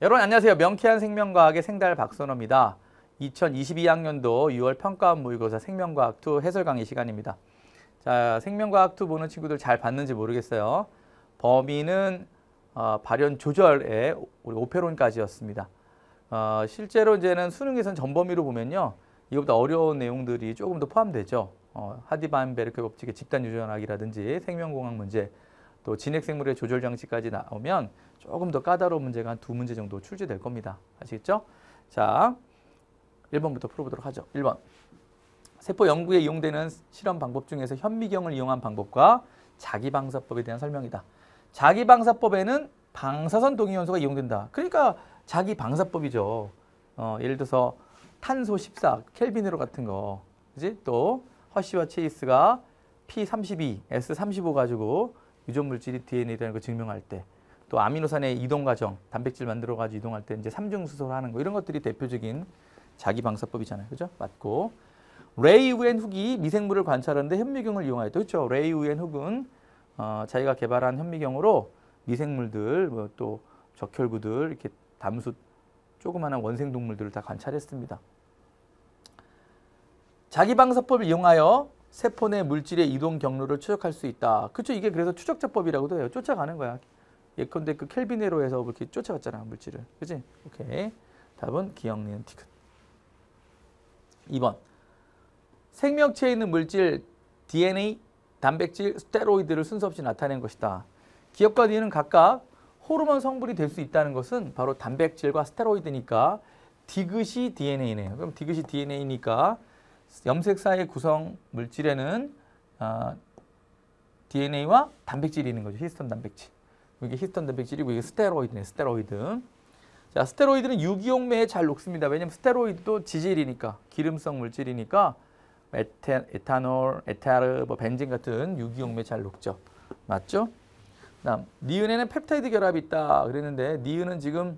여러분 안녕하세요. 명쾌한 생명과학의 생달 박선호입니다. 2022학년도 6월 평가원 모의고사 생명과학2 해설 강의 시간입니다. 자, 생명과학2 보는 친구들 잘 봤는지 모르겠어요. 범위는 발현 조절에 우리 오페론까지였습니다. 실제로 이제는 수능에서는 전범위로 보면요. 이것보다 어려운 내용들이 조금 더 포함되죠. 하디반베르크 법칙의 집단 유전학이라든지 생명공학 문제, 또 진핵생물의 조절 장치까지 나오면 조금 더 까다로운 문제가 한 2문제 정도 출제될 겁니다. 아시겠죠? 자, 1번부터 풀어보도록 하죠. 1번. 세포 연구에 이용되는 실험 방법 중에서 현미경을 이용한 방법과 자기방사법에 대한 설명이다. 자기방사법에는 방사선 동위원소가 이용된다. 그러니까 자기방사법이죠. 예를 들어서 탄소 14, 켈빈으로 같은 거. 그지? 또 허쉬와 체이스가 P32, S35 가지고 유전 물질이 DNA라는 걸 증명할 때, 또 아미노산의 이동 과정, 단백질 만들어 가지고 이동할 때 이제 삼중수소를 하는 거, 이런 것들이 대표적인 자기 방사법이잖아요. 그죠? 맞고. 레이 우엔 훅이 미생물을 관찰하는데 현미경을 이용하였다. 그렇죠? 레이 우엔 훅은 자기가 개발한 현미경으로 미생물들, 또 적혈구들, 이렇게 담수 조그마한 원생 동물들을 다 관찰했습니다. 자기 방사법을 이용하여 세포 내 물질의 이동 경로를 추적할 수 있다. 그렇죠? 이게 그래서 추적자법이라고도 해요. 쫓아가는 거야. 예컨대 그 켈빈으로해서 이렇게 쫓아갔잖아, 물질을. 그치? 오케이. 답은 기억, 니은, 티귿. 2번. 생명체에 있는 물질, DNA, 단백질, 스테로이드를 순서 없이 나타낸 것이다. 기억과 니은은 각각 호르몬 성분이 될 수 있다는 것은 바로 단백질과 스테로이드니까 디귿이 DNA네요. 그럼 디귿이 DNA니까 염색사의 구성 물질에는 DNA와 단백질이 있는 거죠. 히스톤 단백질. 이게 히스톤 단백질이고 이게 스테로이드네. 스테로이드. 자, 스테로이드는 유기용매에 잘 녹습니다. 왜냐면 스테로이드도 지질이니까, 기름성 물질이니까 에탄올, 에타르, 벤진 같은 유기용매에 잘 녹죠. 맞죠? 그다음 니은에는 펩타이드 결합이 있다 그랬는데 니은은 지금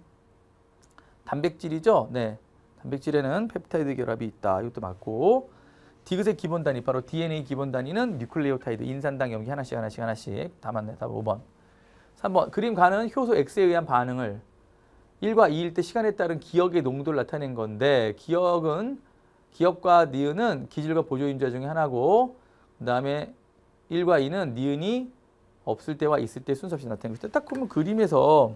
단백질이죠. 네. 단백질에는 펩타이드 결합이 있다. 이것도 맞고. 디귿의 기본 단위, 바로 DNA 기본 단위는 뉴클레오타이드, 인산당 염기 하나씩 다 맞네. 답 5번. 3번. 그림 가는 효소 X에 의한 반응을 1과 2일 때 시간에 따른 기억의 농도를 나타낸 건데, 기억과 니은은 기질과 보조인자 중에 하나고, 그 다음에 1과 2는 니은이 없을 때와 있을 때 순서 없이 나타낸 것이다. 딱 보면 그림에서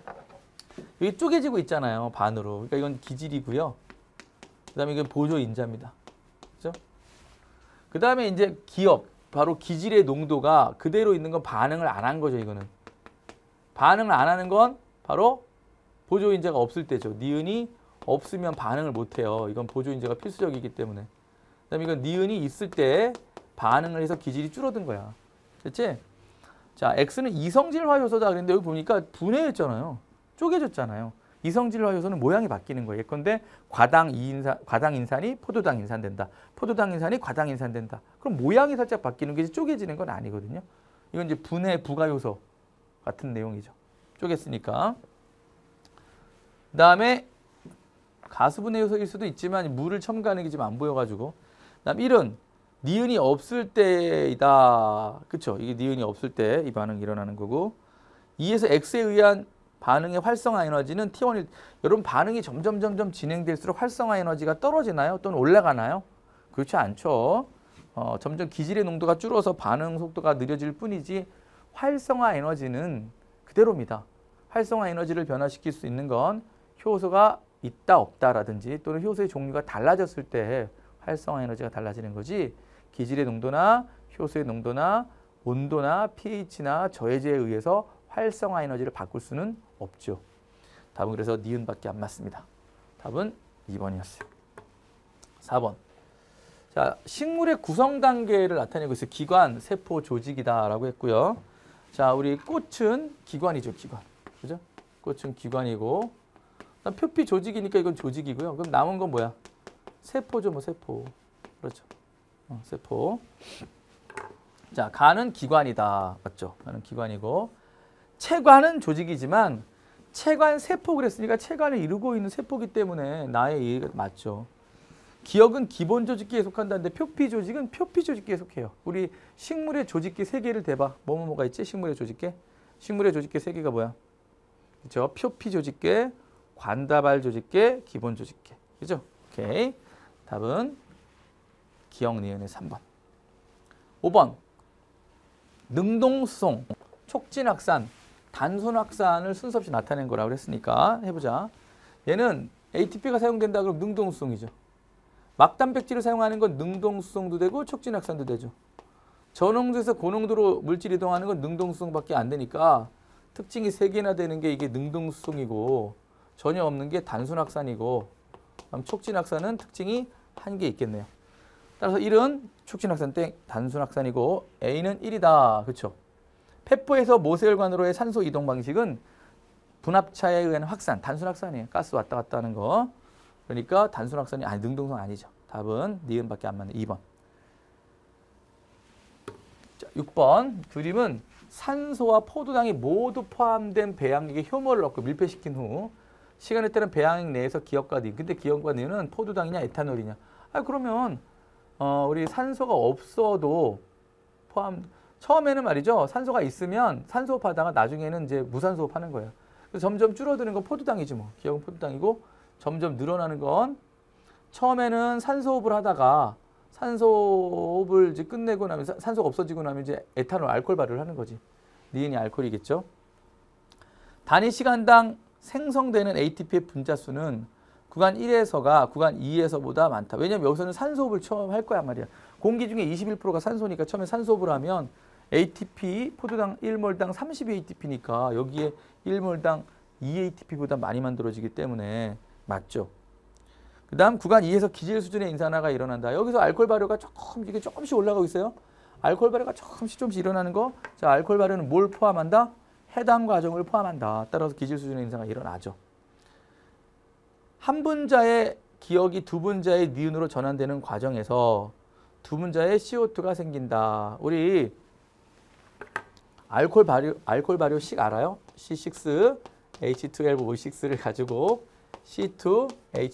여기 쪼개지고 있잖아요. 반으로. 그러니까 이건 기질이고요. 그 다음에 이건 보조인자입니다. 그죠? 그 다음에 이제 기억, 바로 기질의 농도가 그대로 있는 건 반응을 안 한 거죠. 이거는. 반응을 안 하는 건 바로 보조인자가 없을 때죠. 니은이 없으면 반응을 못 해요. 이건 보조인자가 필수적이기 때문에. 그 다음에 이건 니은이 있을 때 반응을 해서 기질이 줄어든 거야. 됐지? 자, X는 이성질화 요소다 그랬는데 여기 보니까 분해했잖아요. 쪼개졌잖아요. 이성질화 요소는 모양이 바뀌는 거예요. 예컨대 과당 인산이 포도당 인산된다. 포도당 인산이 과당 인산된다. 그럼 모양이 살짝 바뀌는 게 쪼개지는 건 아니거든요. 이건 이제 분해 부가 요소 같은 내용이죠. 쪼갰으니까. 그 다음에 가수분해 요소일 수도 있지만 물을 첨가하는 게 지금 안 보여가지고. 그 다음 1은 니은이 없을 때이다. 그쵸? 이게 니은이 없을 때 이 반응이 일어나는 거고. 2에서 X에 의한 반응의 활성화 에너지는 T1일. 여러분 반응이 점점 진행될수록 활성화 에너지가 떨어지나요? 또는 올라가나요? 그렇지 않죠. 점점 기질의 농도가 줄어서 반응 속도가 느려질 뿐이지 활성화 에너지는 그대로입니다. 활성화 에너지를 변화시킬 수 있는 건 효소가 있다 없다라든지 또는 효소의 종류가 달라졌을 때 활성화 에너지가 달라지는 거지, 기질의 농도나 효소의 농도나 온도나 pH나 저해제에 의해서 활성화 에너지를 바꿀 수는 없죠. 답은 그래서 니은밖에 안 맞습니다. 답은 2번이었어요. 4번. 자, 식물의 구성 단계를 나타내고 있어요. 기관, 세포, 조직이다라고 했고요. 자, 우리 꽃은 기관이죠, 기관. 그죠? 꽃은 기관이고, 표피 조직이니까 이건 조직이고요. 그럼 남은 건 뭐야? 세포죠, 뭐 세포. 그렇죠. 세포. 자, 간은 기관이다. 맞죠? 간은 기관이고, 체관은 조직이지만 체관 세포 그랬으니까 체관을 이루고 있는 세포이기 때문에 나의 이해가 맞죠. 기억은 기본 조직계에 속한다는데 표피 조직은 표피 조직계에 속해요. 우리 식물의 조직계 3개를 대봐. 뭐가 있지? 식물의 조직계. 식물의 조직계 3개가 뭐야? 그렇죠? 표피 조직계, 관다발 조직계, 기본 조직계. 그죠? 오케이. 답은 기억 니은의 3번. 5번. 능동수송, 촉진확산, 단순확산을 순서 없이 나타낸 거라고 그랬으니까 해보자. 얘는 ATP가 사용된다 그러면 능동수송이죠. 막단백질을 사용하는 건 능동수송도 되고 촉진확산도 되죠. 저농도에서 고농도로 물질 이동하는 건 능동수송밖에 안 되니까 특징이 3개나 되는 게 이게 능동수송이고 전혀 없는 게 단순확산이고 촉진확산은 특징이 1개 있겠네요. 따라서 1은 촉진확산 땡 단순확산이고 A는 1이다. 그렇죠? 폐포에서 모세혈관으로의 산소 이동 방식은 분압차에 의한 확산, 단순확산이에요. 가스 왔다 갔다 하는 거. 그러니까 단순확산이 아니 능동성 아니죠. 답은 니은밖에 안 맞는 2번. 자, 6번 그림은 산소와 포도당이 모두 포함된 배양액에 효모를 넣고 밀폐시킨 후 시간에 따른 배양액 내에서 기억과 니은. 근데 기억과 니은은 포도당이냐 에탄올이냐. 그러면 우리 산소가 없어도 처음에는 말이죠. 산소가 있으면 산소호흡하다가 나중에는 이제 무산소호흡하는 거예요. 그래서 점점 줄어드는 건 포도당이지 뭐. 기억은 포도당이고 점점 늘어나는 건 처음에는 산소호흡을 하다가 산소호흡을 이제 끝내고 나면 산소가 없어지고 나면 이제 에탄올, 알코올 발효를 하는 거지. 니은이 알코올이겠죠. 단위 시간당 생성되는 ATP의 분자수는 구간 1에서가 구간 2에서보다 많다. 왜냐면 여기서는 산소호흡을 처음 할 거야 말이야. 공기 중에 21%가 산소니까 처음에 산소호흡을 하면 ATP, 포도당 1몰당 30ATP니까 여기에 1몰당 2ATP보다 많이 만들어지기 때문에 맞죠. 그 다음 구간 2에서 기질 수준의 인산화가 일어난다. 여기서 알코올 발효가 이게 조금씩 올라가고 있어요. 알코올 발효가 조금씩 일어나는 거. 자, 알코올 발효는 뭘 포함한다? 해당 과정을 포함한다. 따라서 기질 수준의 인산화가 일어나죠. 한 분자의 기억이 두 분자의 니은으로 전환되는 과정에서 두 분자의 CO2가 생긴다. 우리 알코올 발효식 알아요? C6, H12O6를 가지고 C2,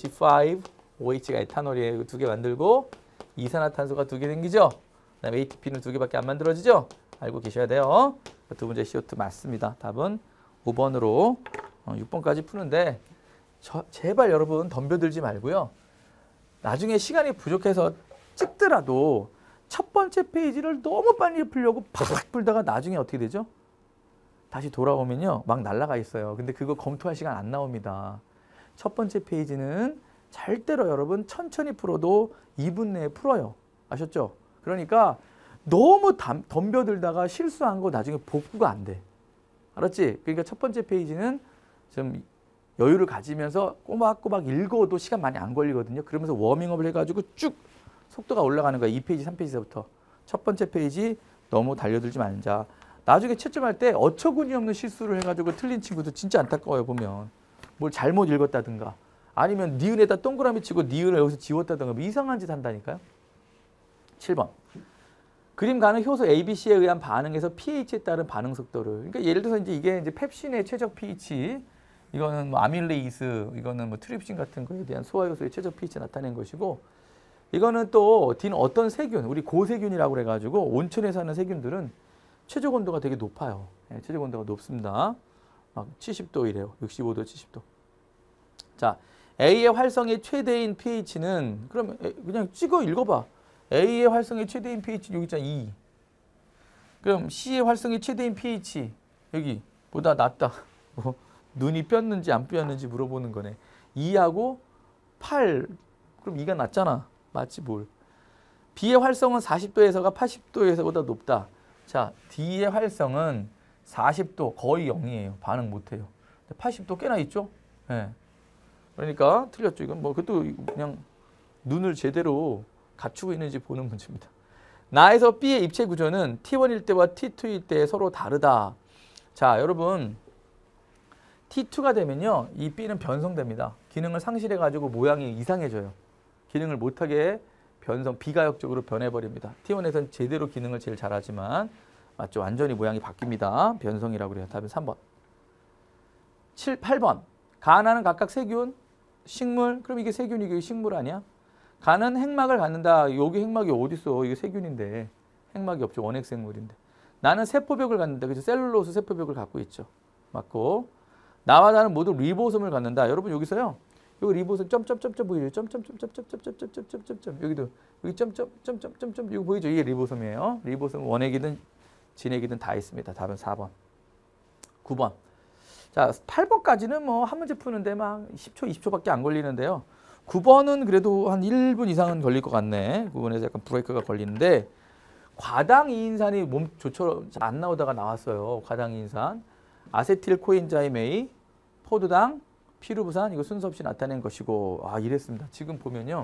H5OH가 에탄올이에요. 2개 만들고 이산화탄소가 2개 생기죠? 그 다음에 ATP는 2개밖에 안 만들어지죠? 알고 계셔야 돼요. 두 번째 CO2 맞습니다. 답은 5번으로 6번까지 푸는데 제발 여러분 덤벼들지 말고요. 나중에 시간이 부족해서 찍더라도 첫 번째 페이지를 너무 빨리 풀려고 팍 풀다가 나중에 어떻게 되죠? 다시 돌아오면요. 막 날아가 있어요. 근데 그거 검토할 시간 안 나옵니다. 첫 번째 페이지는 절대로 여러분 천천히 풀어도 2분 내에 풀어요. 아셨죠? 그러니까 너무 덤벼들다가 실수한 거 나중에 복구가 안 돼. 알았지? 그러니까 첫 번째 페이지는 좀 여유를 가지면서 꼬박꼬박 읽어도 시간 많이 안 걸리거든요. 그러면서 워밍업을 해가지고 쭉 속도가 올라가는 거야. 2페이지, 3페이지서부터. 첫 번째 페이지 너무 달려들지 말자. 나중에 채점할 때 어처구니 없는 실수를 해가지고 틀린 친구도 진짜 안타까워요. 보면. 뭘 잘못 읽었다든가 아니면 니은에다 동그라미 치고 니은을 여기서 지웠다든가 뭐 이상한 짓 한다니까요. 7번. 그림 가는 효소 ABC에 의한 반응에서 pH에 따른 반응 속도를. 그러니까 예를 들어서 이게 이제 펩신의 최적 pH, 이거는 뭐 아밀레이스, 이거는 뭐 트립신 같은 거에 대한 소화 요소의 최적 pH 나타낸 것이고, 이거는 또 D는 어떤 세균, 우리 고세균이라고 그래가지고 온천에 사는 세균들은 최적 온도가 되게 높아요. 네, 최적 온도가 높습니다. 막 70도 이래요. 65도, 70도. 자, A의 활성의 최대인 pH는 그럼 그냥 찍어 읽어봐. A의 활성의 최대인 pH는 여기 있잖아. 2. 그럼 C의 활성의 최대인 pH 여기보다 낮다. 뭐 눈이 뼈는지 안 뼈는지 물어보는 거네. 2하고 8. 그럼 2가 낮잖아. 맞지 뭘. B의 활성은 40도에서가 80도에서보다 높다. 자, D의 활성은 40도 거의 0이에요. 반응 못해요. 80도 꽤나 있죠? 네. 그러니까 틀렸죠. 이건 뭐 그것도 그냥 눈을 제대로 갖추고 있는지 보는 문제입니다. 나에서 B의 입체 구조는 T1일 때와 T2일 때 서로 다르다. 자, 여러분 T2가 되면요. 이 B는 변성됩니다. 기능을 상실해가지고 모양이 이상해져요. 기능을 못하게 비가역적으로 변해버립니다. T1에서는 제대로 기능을 제일 잘하지만 맞죠? 완전히 모양이 바뀝니다. 변성이라고 그래요. 답은 3번. 8번. 간하는 각각 세균, 식물. 그럼 이게 세균이고 식물 아니야? 간은 핵막을 갖는다. 여기 핵막이 어디 있어? 이게 세균인데. 핵막이 없죠. 원핵생물인데. 나는 세포벽을 갖는다. 그죠? 셀룰로스 세포벽을 갖고 있죠. 맞고. 나와 나는 모두 리보솜을 갖는다. 여러분 여기서요. 여기 리보솜 점점점점 보이죠? 점점점점점점점점점점 여기도 여기 점점점점점점 이거 보이죠? 이게 리보솜이에요. 리보솜 원액이든 진액이든 다 있습니다. 답은 4번. 9번. 자, 8번까지는 뭐 한 문제 푸는데 막 10초, 20초밖에 안 걸리는데요. 9번은 그래도 한 1분 이상은 걸릴 것 같네. 9번에서 약간 브레이크가 걸리는데 과당 이인산이 몸 조처럼 잘 안 나오다가 나왔어요. 과당 이인산. 아세틸 코엔자임 A, 포도당, 피루부산 이거 순서 없이 나타낸 것이고 아 이랬습니다. 지금 보면요.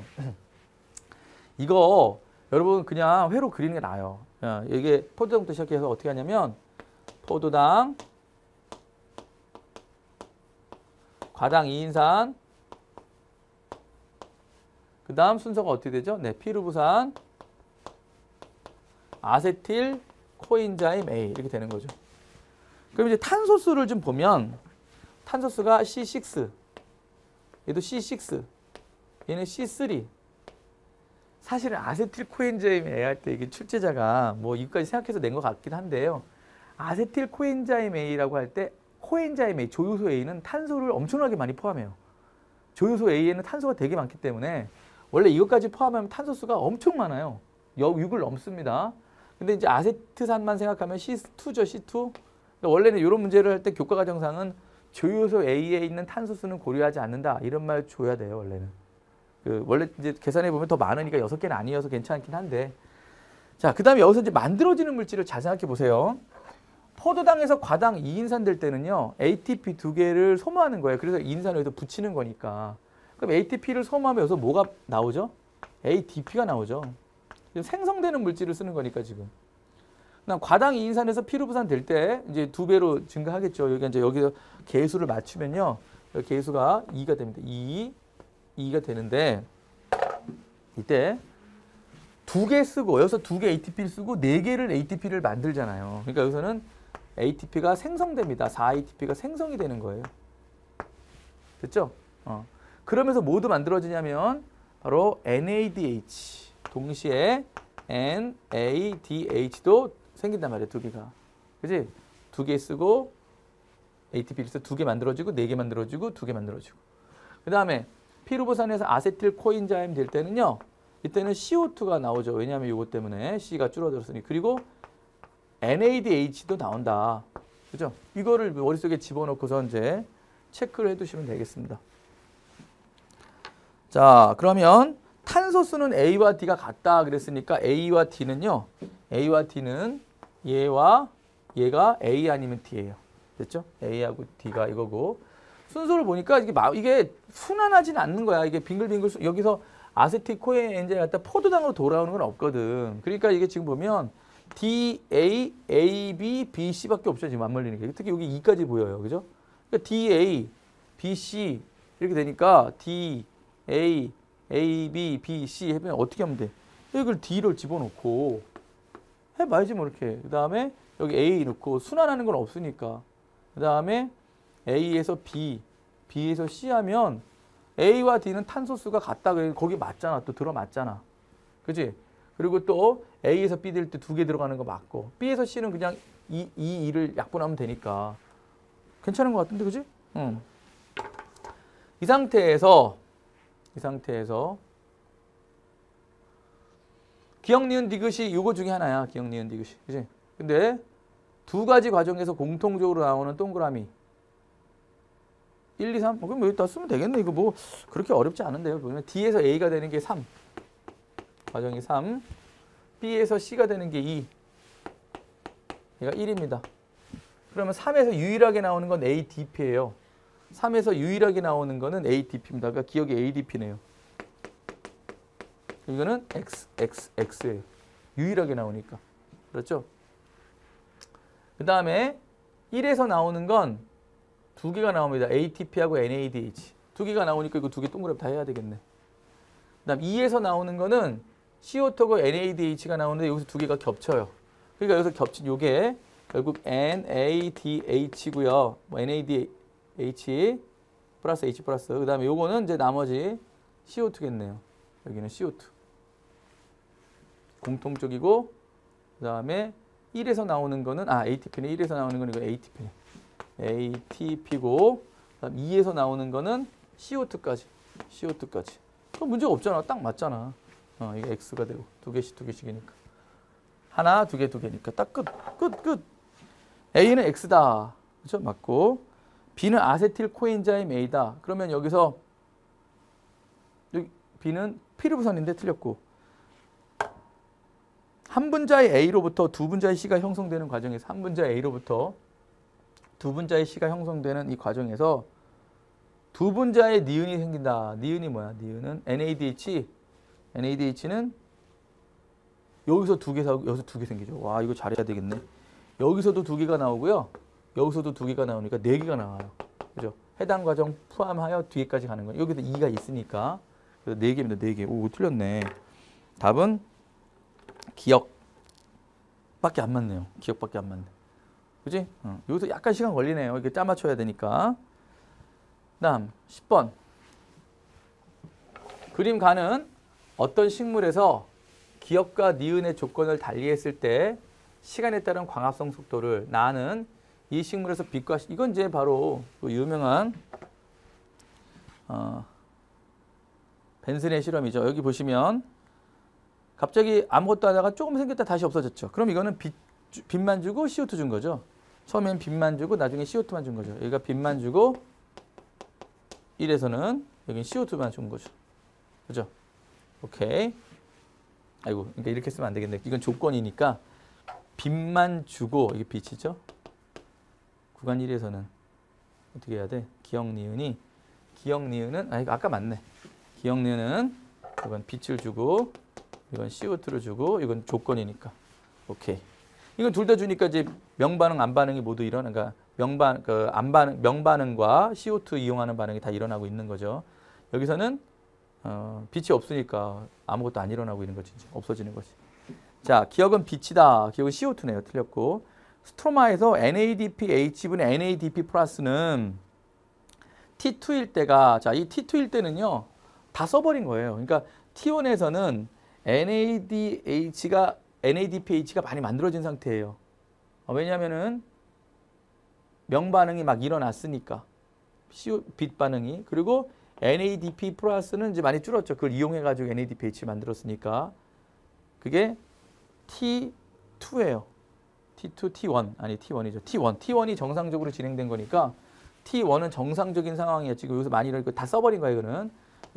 이거 여러분 그냥 회로 그리는 게 나아요. 이게 포도당부터 시작해서 어떻게 하냐면 포도당, 과당 이인산, 그 다음 순서가 어떻게 되죠? 네, 피루부산, 아세틸 코엔자임 A 이렇게 되는 거죠. 그럼 이제 탄소수를 좀 보면 탄소수가 C6, 얘도 C6, 얘는 C3. 사실은 아세틸 코엔자임 A 할 때 이게 출제자가 뭐 이거까지 생각해서 낸 것 같긴 한데요. 아세틸 코엔자임 A라고 할 때 코엔자임 A, 조효소 A는 탄소를 엄청나게 많이 포함해요. 조효소 A에는 탄소가 되게 많기 때문에 원래 이것까지 포함하면 탄소수가 엄청 많아요. 6을 넘습니다. 근데 이제 아세트산만 생각하면 C2죠, C2. 원래는 이런 문제를 할 때 교과과정상은 조효소 A에 있는 탄소수는 고려하지 않는다. 이런 말 줘야 돼요, 원래는. 원래 이제 계산해 보면 더 많으니까 6개는 아니어서 괜찮긴 한데. 자, 그다음에 여기서 이제 만들어지는 물질을 잘 생각해 보세요. 포도당에서 과당 2인산 될 때는요. ATP 2개를 소모하는 거예요. 그래서 인산을 여기서 붙이는 거니까. 그럼 ATP를 소모하면 여기서 뭐가 나오죠? ADP가 나오죠. 생성되는 물질을 쓰는 거니까 지금. 그다음 과당 2인산에서 피루부산 될 때 이제 2배로 증가하겠죠. 여기 이제 여기서 계수를 맞추면요. 여기 계수가 2가 됩니다. 2가 되는데 이때 2개 쓰고 여기서 2개 ATP를 쓰고 4개를 ATP를 만들잖아요. 그러니까 여기서는 ATP가 생성됩니다. 4ATP가 생성이 되는 거예요. 됐죠? 그러면서 뭐도 만들어지냐면 바로 NADH 동시에 NADH도 생긴단 말이에요. 2개가. 그지? 2개 쓰고 ATP를 써서 2개 만들어지고 4개 만들어지고 2개 만들어지고. 그 다음에 피루부산에서 아세틸 코엔자임 될 때는요. 이때는 CO2가 나오죠. 왜냐하면 이것 때문에 C가 줄어들었으니. 그리고 NADH도 나온다. 그죠? 이거를 머릿속에 집어넣고서 이제 체크를 해두시면 되겠습니다. 자, 그러면 탄소수는 A와 D가 같다 그랬으니까 A와 D는요. A와 D는 얘와 얘가 A 아니면 D예요. 됐죠? A하고 D가 이거고. 순서를 보니까 이게 순환하진 않는 거야. 이게 빙글빙글 여기서 아세틸 코엔자임 갖다 포도당으로 돌아오는 건 없거든. 그러니까 이게 지금 보면 D, A, A, B, B, C밖에 없죠. 지금 맞물리는 게. 특히 여기 2까지 보여요. 그죠? 그러니까 D, A, B, C 이렇게 되니까 D, A, A, B, B, C 해보면 어떻게 하면 돼? 이걸 D를 집어넣고 해봐야지 뭐 이렇게. 그 다음에 여기 A 넣고 순환하는 건 없으니까. 그 다음에 A에서 B, B에서 C 하면 A와 D는 탄소수가 같다. 그래 거기 맞잖아. 또 들어맞잖아. 그지? 그리고 또 A에서 B 될 때 2개 들어가는 거 맞고 B에서 C는 그냥 2를 약분하면 되니까 괜찮은 것 같은데 그지? 응. 이 상태에서 기억, 니은, 디귿이 이거 중에 하나야. 기억, 니은, 디귿이. 그지? 근데 2가지 과정에서 공통적으로 나오는 동그라미 1, 2, 3. 그럼 여기다 쓰면 되겠네. 이거 뭐 그렇게 어렵지 않은데요. 보면 D에서 A가 되는 게 3. 과정이 3. B에서 C가 되는 게 2. 얘가 1입니다. 그러면 3에서 유일하게 나오는 건 ADP예요. 3에서 유일하게 나오는 거는 ADP입니다. 그러니까 기억이 ADP네요. 이거는 XXX예요. 유일하게 나오니까. 그렇죠? 그 다음에 1에서 나오는 건 2개가 나옵니다. ATP하고 NADH. 2개가 나오니까 이거 2개 동그라미 다 해야 되겠네. 그 다음 2에서 나오는 거는 CO2하고 NADH가 나오는데 여기서 2개가 겹쳐요. 그러니까 여기서 겹친 요게 결국 NADH고요. 뭐 NADH 플러스 H 플러스. 그 다음에 요거는 이제 나머지 CO2겠네요. 여기는 CO2. 공통적이고 그 다음에 1에서 나오는 거는 ATP네. 1에서 나오는 건 이거 ATP네. ATP고 그다음 2에서 나오는 거는 CO2까지. CO2까지. 그럼 문제가 없잖아. 딱 맞잖아. 이게 X가 되고 두 개씩이니까. 하나, 두 개니까 딱 끝. A는 X다. 그렇죠? 맞고. B는 아세틸 코엔자임 A다. 그러면 여기서 여기 B는 피르부산인데 틀렸고. 한 분자의 A로부터 두 분자의 C가 형성되는 과정에서 한 분자의 A로부터 두 분자의 C가 형성되는 이 과정에서 두 분자의 니은이 생긴다. 니은이 뭐야? 니은은 NADH. NADH는 여기서 두 개 사고 여기서 두 개 생기죠. 와, 이거 잘해야 되겠네. 여기서도 두 개가 나오고요. 여기서도 두 개가 나오니까 네 개가 나와요. 그죠? 해당 과정 포함하여 뒤에까지 가는 거예요. 여기도 2가 있으니까. 그래서 네 개입니다. 네 개. 오, 틀렸네. 답은 기억밖에 안 맞네요. 기억밖에 안 맞네. 그지? 여기서 약간 시간 걸리네요. 이게 짜 맞춰야 되니까. 다음 10번. 그림 가는 어떤 식물에서 기억과 니은의 조건을 달리했을 때 시간에 따른 광합성 속도를 나는 이 식물에서 빛과 이건 이제 바로 그 유명한 벤슨의 실험이죠. 여기 보시면 갑자기 아무것도 하다가 조금 생겼다 다시 없어졌죠. 그럼 이거는 빛만 주고 CO2 준 거죠. 처음엔 빛만 주고 나중에 CO2만 준 거죠. 여기가 빛만 주고 1에서는 여기 CO2만 준 거죠. 그죠? 오케이. 아이고, 그러니까 이렇게 쓰면 안 되겠네. 이건 조건이니까 빛만 주고 이게 빛이죠. 구간 1에서는 어떻게 해야 돼? 기억 니은은 아까 맞네. 기억 니은은 이건 빛을 주고 이건 CO2를 주고 이건 조건이니까. 오케이. 이건 둘 다 주니까 이제 명반응, 안반응이 모두 일어나니까 명반응과 CO2 이용하는 반응이 다 일어나고 있는 거죠. 여기서는 빛이 없으니까 아무것도 안 일어나고 있는 거지. 없어지는 거지. 자, 기억은 빛이다. 기억은 CO2네요. 틀렸고. 스트로마에서 NADPH분의 NADP 플러스는 T2일 때가, 자, 이 T2일 때는요, 다 써버린 거예요. 그러니까 T1에서는 NADPH가 많이 만들어진 상태예요. 왜냐면은 명반응이 막 일어났으니까. 빛 반응이. 그리고 NADP 플러스는 이제 많이 줄었죠. 그걸 이용해가지고 NADPH 만들었으니까. 그게 T2예요. T2, T1. 아니, T1이죠. T1이 정상적으로 진행된 거니까 T1은 정상적인 상황이었지. 여기서 많이 이렇게 다 써버린 거예요, 이거는.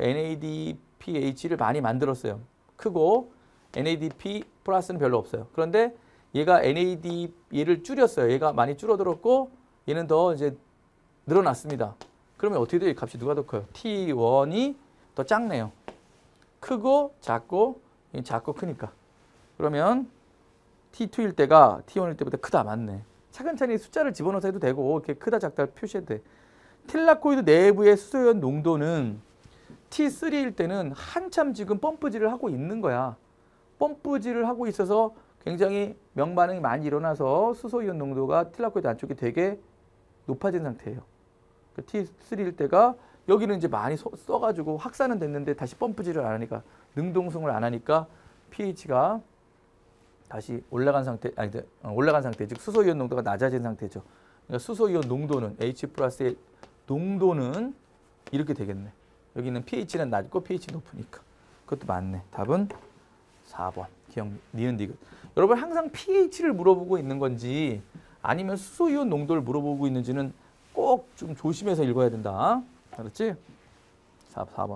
NADPH를 많이 만들었어요. 크고 NADP 플러스는 별로 없어요. 그런데 얘가 얘를 줄였어요. 얘가 많이 줄어들었고 얘는 더 이제 늘어났습니다. 그러면 어떻게 돼요? 이 값이 누가 더 커요? T1이 더 작네요. 크고 작고 크니까. 그러면 T2일 때가 T1일 때보다 크다. 맞네. 차근차근히 숫자를 집어넣어서 해도 되고 이렇게 크다 작다 표시해도 돼. 틸라코이드 내부의 수소연 농도는 T3일 때는 한참 지금 펌프질을 하고 있는 거야. 펌프질을 하고 있어서 굉장히 명반응이 많이 일어나서 수소이온 농도가 틸라코이드 안쪽이 되게 높아진 상태예요. T3일 때가 여기는 이제 많이 써가지고 확산은 됐는데 다시 펌프질을 안 하니까 능동승을 안 하니까 pH가 다시 올라간 상태, 올라간 상태, 즉 수소이온 농도가 낮아진 상태죠. 그러니까 수소이온 농도는 H 플러스의 농도는 이렇게 되겠네. 여기는 pH는 낮고 pH 높으니까. 그것도 맞네. 답은 4번. 기억, 니은, 디귿. 여러분 항상 pH를 물어보고 있는 건지 아니면 수소이온 농도를 물어보고 있는지는 꼭 좀 조심해서 읽어야 된다. 알았지? 4번.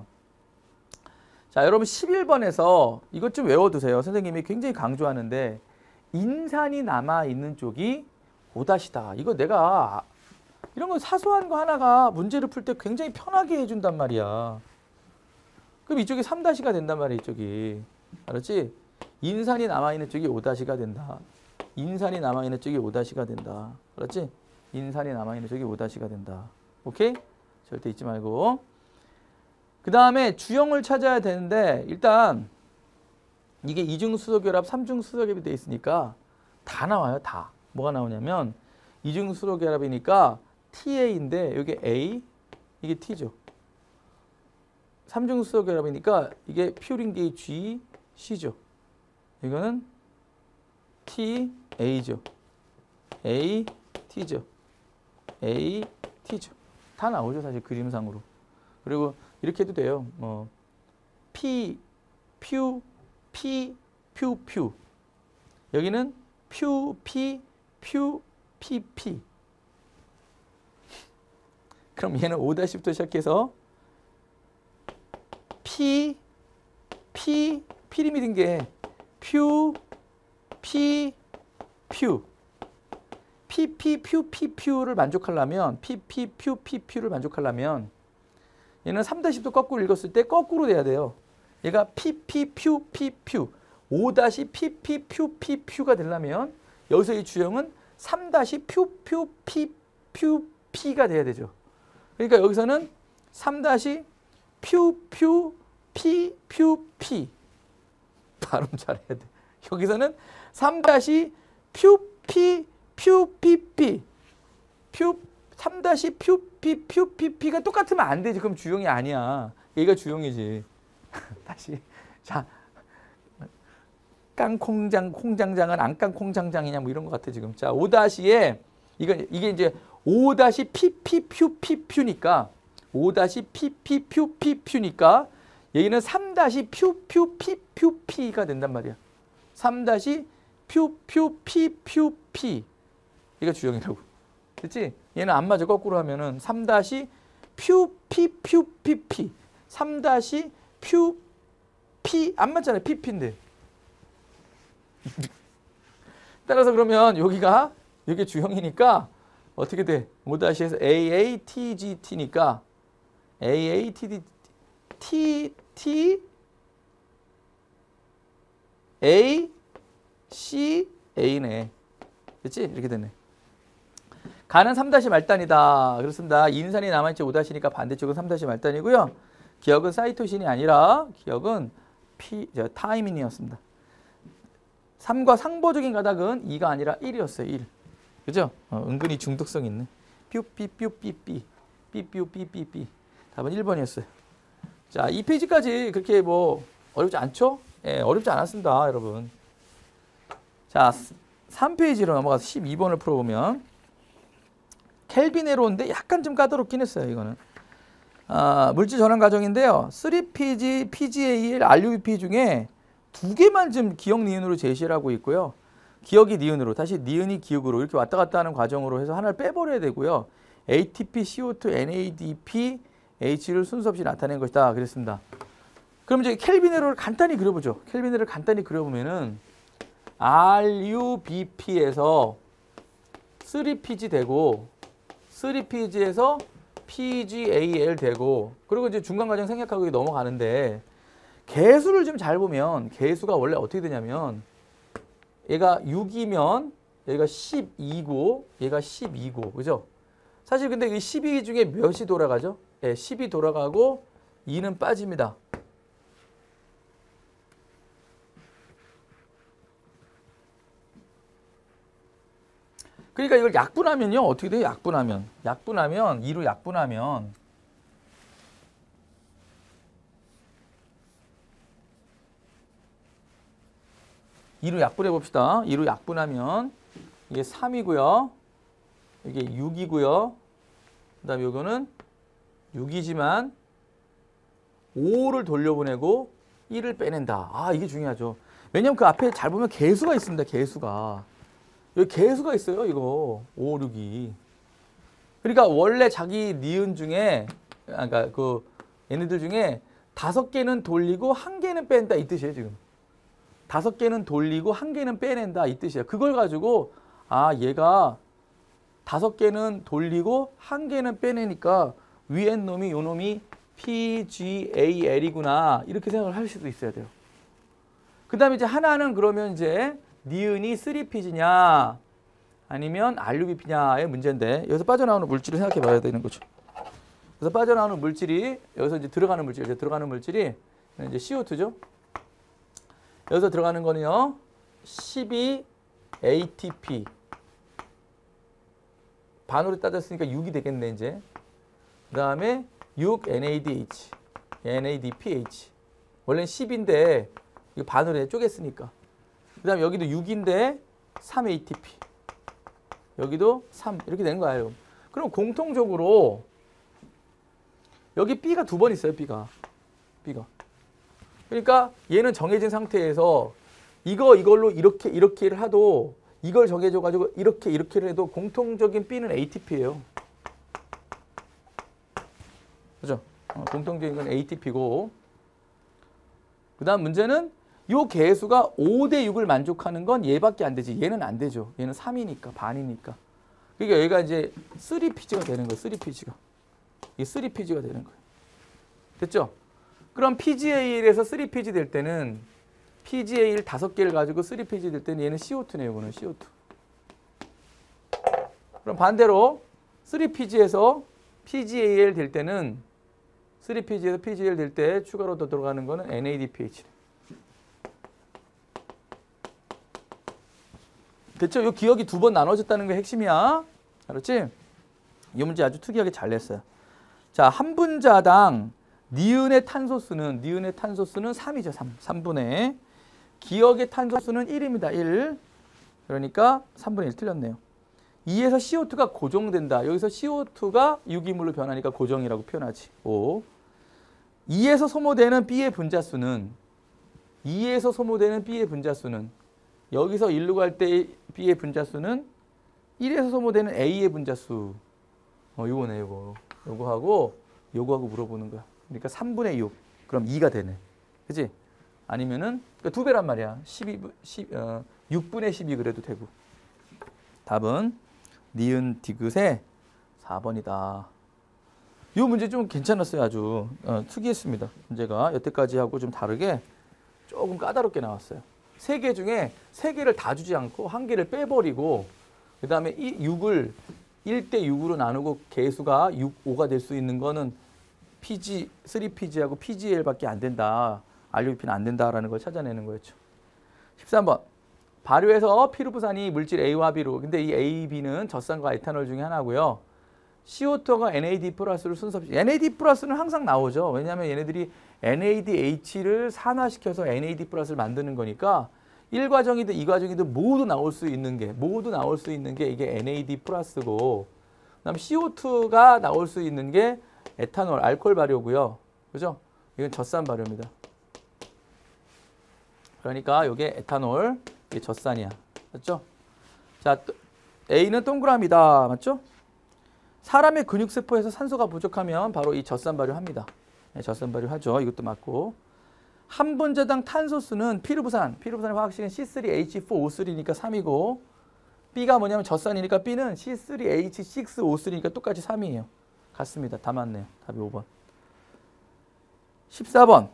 자, 여러분 11번에서 이것 좀 외워두세요. 선생님이 굉장히 강조하는데 인산이 남아있는 쪽이 오다시다. 이거 내가 이런 거 사소한 거 하나가 문제를 풀 때 굉장히 편하게 해준단 말이야. 그럼 이쪽이 3-가 된단 말이야. 이쪽이. 알았지? 인산이 남아있는 쪽이 5-가 된다. 인산이 남아있는 쪽이 5-가 된다. 알았지? 인산이 남아있는 쪽이 5-가 된다. 오케이? 절대 잊지 말고. 그 다음에 주형을 찾아야 되는데 일단 이게 이중수소결합, 삼중수소결합이 돼 있으니까 다 나와요. 다. 뭐가 나오냐면 이중수소결합이니까 TA인데 여기 A, 이게 T죠. 삼중수소결합이니까 이게 퓨린계의 G, C죠. 이거는 T, A죠. A, T죠. AT죠. 다 나오죠, 사실 그림상으로. 그리고 이렇게 해도 돼요. P, 퓨, P, 퓨, 퓨. 여기는 퓨, P, 퓨, P, P. 그럼 얘는 5-부터 시작해서 P, 필름이 든 게 퓨, P, 퓨. PP, 퓨, P, 퓨를 만족하려면 PP, 퓨, P, 퓨를 만족하려면 얘는 3-도 거꾸로 읽었을 때 거꾸로 돼야 돼요. 얘가 PP, 퓨, P, 퓨. 5-PP, 퓨, P, 퓨가 되려면 여기서 이 주형은 3-퓨, 퓨, P, 퓨, P가 돼야 되죠. 그러니까 여기서는 3-퓨, 퓨, P, 퓨, P. 발음 잘해야 돼. 여기서는 3-퓨, P, 퓨, P, P. 3-퓨, P, 퓨, P, P가 똑같으면 안 되지. 그럼 주형이 아니야. 얘가 주형이지. 다시. 자, 깡콩장장은 안 깡콩장장이냐 뭐 이런 것 같아 지금. 자, 5-에 이게 이제 5-PP, 퓨, P, 퓨니까 5-PP, 퓨, P, 퓨니까 여기는 3-퓨, P, 퓨, P가 된단 말이야. 3-퓨, P, 퓨, P. 이거 주형이라고. 됐지? 얘는 안 맞아. 거꾸로 하면은 3-퓨, P, 퓨, P, P. 3-퓨, P. 안 맞잖아요. PP인데. 따라서 그러면 여기가 이게 주형이니까 어떻게 돼? 5-에서 AATGT니까 AATD T A C A네. 됐지? 이렇게 되네. 가는 3- 말단이다. 그렇습니다. 인산이 남아있지 5-니까 반대쪽은 3- 말단이고요. 기억은 사이토신이 아니라 기억은 타이민이었습니다. 3과 상보적인 가닥은 2가 아니라 1이었어요. 1. 그죠? 은근히 중독성 있네. 뾰삐뾰삐삐 삐뾰삐삐삐. 답은 1번이었어요. 자, 2페이지까지 그렇게 뭐 어렵지 않죠? 예, 어렵지 않았습니다, 여러분. 자, 3페이지로 넘어가서 12번을 풀어보면 켈빈에로인데 약간 좀 까다롭긴 했어요, 이거는. 물질 전환 과정인데요. 3PG, PGAL, RUBP 중에 2개만 좀 기억 니은으로 제시를 하고 있고요. 기억이 니은으로, 다시 니은이 기억으로 이렇게 왔다 갔다 하는 과정으로 해서 하나를 빼버려야 되고요. ATP, CO2, NADP, H를 순서 없이 나타낸 것이다. 그랬습니다. 그럼 이제 켈빈에로를 간단히 그려보죠. 켈빈에로를 간단히 그려보면은 RUBP에서 3PG 되고 3PG에서 PGAL 되고 그리고 이제 중간 과정 생략하고 넘어가는데 개수를 좀 잘 보면 개수가 원래 어떻게 되냐면 얘가 6이면 얘가 12고 얘가 12고 그죠? 사실 근데 이 12 중에 몇이 돌아가죠? 네, 10이 돌아가고 2는 빠집니다. 그러니까 이걸 약분하면요. 어떻게 돼요? 약분하면 2로 약분하면 약분해 봅시다. 2로 약분하면 이게 3이고요. 이게 6이고요. 그다음에 이거는 6이지만 5를 돌려보내고 1을 빼낸다. 이게 중요하죠. 왜냐면 그 앞에 잘 보면 개수가 있습니다. 개수가. 여기 개수가 있어요. 이거 5, 6이. 그러니까 원래 자기 니은 중에 그러니까 그 얘네들 중에 5개는 돌리고 1개는 뺀다 이 뜻이에요. 지금. 5개는 돌리고 1개는 빼낸다 이 뜻이에요. 그걸 가지고 얘가 5개는 돌리고 1개는 빼내니까 위에 놈이 요 놈이 PGAL이구나 이렇게 생각을 할 수도 있어야 돼요. 그 다음에 이제 하나는 그러면 이제 니은이 3PG냐 아니면 RUBP냐의 문제인데 여기서 빠져나오는 물질을 생각해 봐야 되는 거죠. 그래서 빠져나오는 물질이 여기서 이제 들어가는 물질이 이제 CO2죠. 여기서 들어가는 거는요. 12ATP 반으로 따졌으니까 6이 되겠네 이제. 그 다음에 6NADH, NADPH. 원래는 10인데 이거 반으로 쪼갰으니까. 그 다음에 여기도 6인데 3ATP. 여기도 3 이렇게 되는 거예요. 그럼 공통적으로 여기 B가 두 번 있어요. B가. 그러니까 얘는 정해진 상태에서 이걸로 이렇게를 하도 이걸 정해줘가지고 이렇게를 해도 공통적인 B는 ATP예요. 그죠? 공통적인 건 ATP고 그 다음 문제는 요 개수가 5대 6을 만족하는 건 얘밖에 안 되지. 얘는 안 되죠. 얘는 3이니까 반이니까. 그러니까 여기가 이제 3PG가 되는 거예요. 3PG가. 이 3PG가 되는 거예요. 됐죠? 그럼 PGA에서 3PG 될 때는 PGA를 5개를 가지고 3PG 될 때는 얘는 CO2네요. 이거는 CO2. 그럼 반대로 3PG에서 PGAL 될 때는 3PG에서 PGL 될 때 추가로 더 들어가는 거는 NADPH. 됐죠? 이 기억이 두 번 나눠졌다는 게 핵심이야. 알았지? 이 문제 아주 특이하게 잘 냈어요. 자, 한 분자당 니은의 탄소수는 3이죠. 3분의. 기억의 탄소수는 1입니다. 1. 그러니까 3분의 1 틀렸네요. 2에서 CO2가 고정된다. 여기서 CO2가 유기물로 변하니까 고정이라고 표현하지. 5. 2에서 소모되는 B의 분자수는 여기서 1로 갈 때 B의 분자수는 1에서 소모되는 A의 분자수. 요거네, 요거하고 물어보는 거야. 그러니까 3분의 6. 그럼 2가 되네. 그치? 아니면은, 그러니까 2배란 말이야. 6분의 12 그래도 되고. 답은 니은 디귿의 4번이다. 이 문제 좀 괜찮았어요. 아주 특이했습니다. 문제가 여태까지 하고 좀 다르게 조금 까다롭게 나왔어요. 3개 중에 3개를 다 주지 않고 1개를 빼버리고 그 다음에 이 6을 1대 6으로 나누고 개수가 6, 5가 될 수 있는 거는 PG, 3PG하고 PGL밖에 안 된다. RUP는 안 된다라는 걸 찾아내는 거였죠. 13번. 발효해서 피루부산이 물질 A와 B로, 근데 이 A, B는 젖산과 에탄올 중에 하나고요. CO2가 NAD 플러스를 NAD 플러스는 항상 나오죠. 왜냐하면 얘네들이 NADH를 산화시켜서 NAD 플러스를 만드는 거니까 1과정이든 2과정이든 모두 나올 수 있는 게 이게 NAD 플러스고, 그다음 CO2가 나올 수 있는 게 에탄올, 알코올 발효고요. 그죠? 이건 젖산 발효입니다. 그러니까 이게 에탄올, 이게 젖산이야. 맞죠? 자, A는 동그라미다. 맞죠? 사람의 근육세포에서 산소가 부족하면 바로 이 젖산 발효합니다. 네, 젖산 발효하죠. 이것도 맞고. 한 분자당 탄소수는 피루부산의 화학식은 C3H4O3니까 3이고, B가 뭐냐면 젖산이니까 B는 C3H6O3니까 똑같이 3이에요. 같습니다. 다 맞네요. 답이 5번. 14번.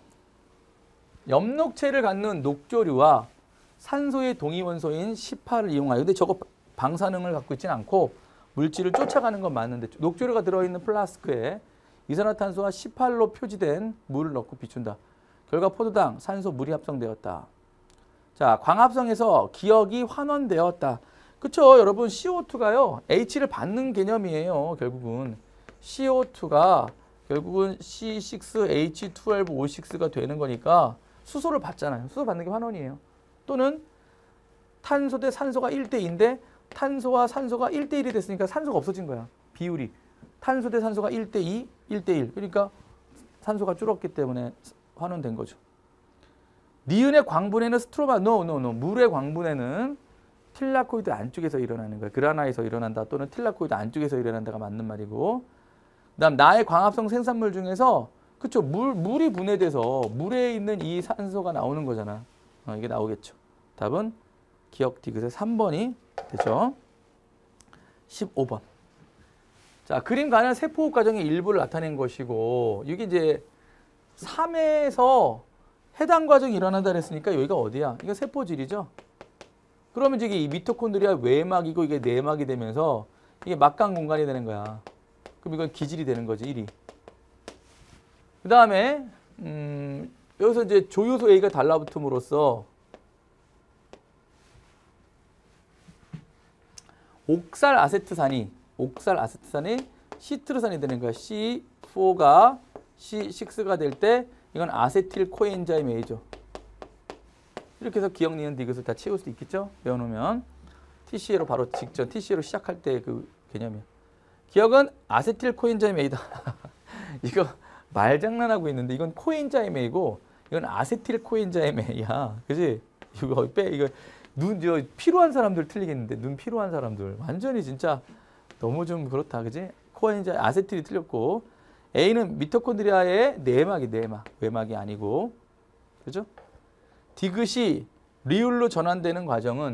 엽록체를 갖는 녹조류와 산소의 동위원소인 18을 이용하여, 근데 저거 방사능을 갖고 있지는 않고 물질을 쫓아가는 건 맞는데 녹조류가 들어있는 플라스크에 이산화탄소와 18로 표지된 물을 넣고 비춘다. 결과 포도당, 산소, 물이 합성되었다. 자, 광합성에서 기억이 환원되었다. 그쵸? 여러분 CO2가요. H를 받는 개념이에요. 결국은 CO2가 결국은 C6H12O6가 되는 거니까 수소를 받잖아요. 수소 받는 게 환원이에요. 또는 탄소 대 산소가 1대2인데 탄소와 산소가 1대1이 됐으니까 산소가 없어진 거야. 비율이. 탄소 대 산소가 1대2, 1대1. 그러니까 산소가 줄었기 때문에 환원된 거죠. 니은의 광분해는 스트로마, 물의 광분해는 틸라코이드 안쪽에서 일어나는 거야. 그라나에서 일어난다 또는 틸라코이드 안쪽에서 일어난다가 맞는 말이고, 그다음 나의 광합성 생산물 중에서 그쵸, 물이 분해돼서 물에 있는 이 산소가 나오는 거잖아. 이게 나오겠죠. 답은 기억 디귿의 3번이 되죠. 15번. 자, 그림 가는 세포호흡 과정의 일부를 나타낸 것이고, 이게 이제 3에서 해당 과정이 일어난다 그랬으니까 여기가 어디야? 이거 세포질이죠. 그러면 이제 이 미토콘드리아 외막이고 이게 내막이 되면서 이게 막강 공간이 되는 거야. 그럼 이건 기질이 되는 거지, 1이. 그 다음에 여기서 이제 조효소 A가 달라붙음으로써 옥살 아세트산이 시트르산이 되는 거야. C4가 C6가 될 때 이건 아세틸 코엔자임 A죠. 이렇게 해서 기억, 니은, 디귿을 다 채울 수 있겠죠? 외워놓으면 TCA로 바로 직전 TCA로 시작할 때 그 개념이야. 기억은 아세틸 코엔자임 A다. 이거 말장난하고 있는데 이건 코엔자임 A고 이건 아세틸 코엔자임 A야. 그지? 이거 빼 이거 눈 필요한 사람들 틀리겠는데 눈 필요한 사람들 완전히 진짜 너무 좀 그렇다. 그지? 코엔자임 아세틸이 틀렸고 A는 미토콘드리아의 내막이 내막 외막이 아니고 그죠? 디귿이 리을로 전환되는 과정은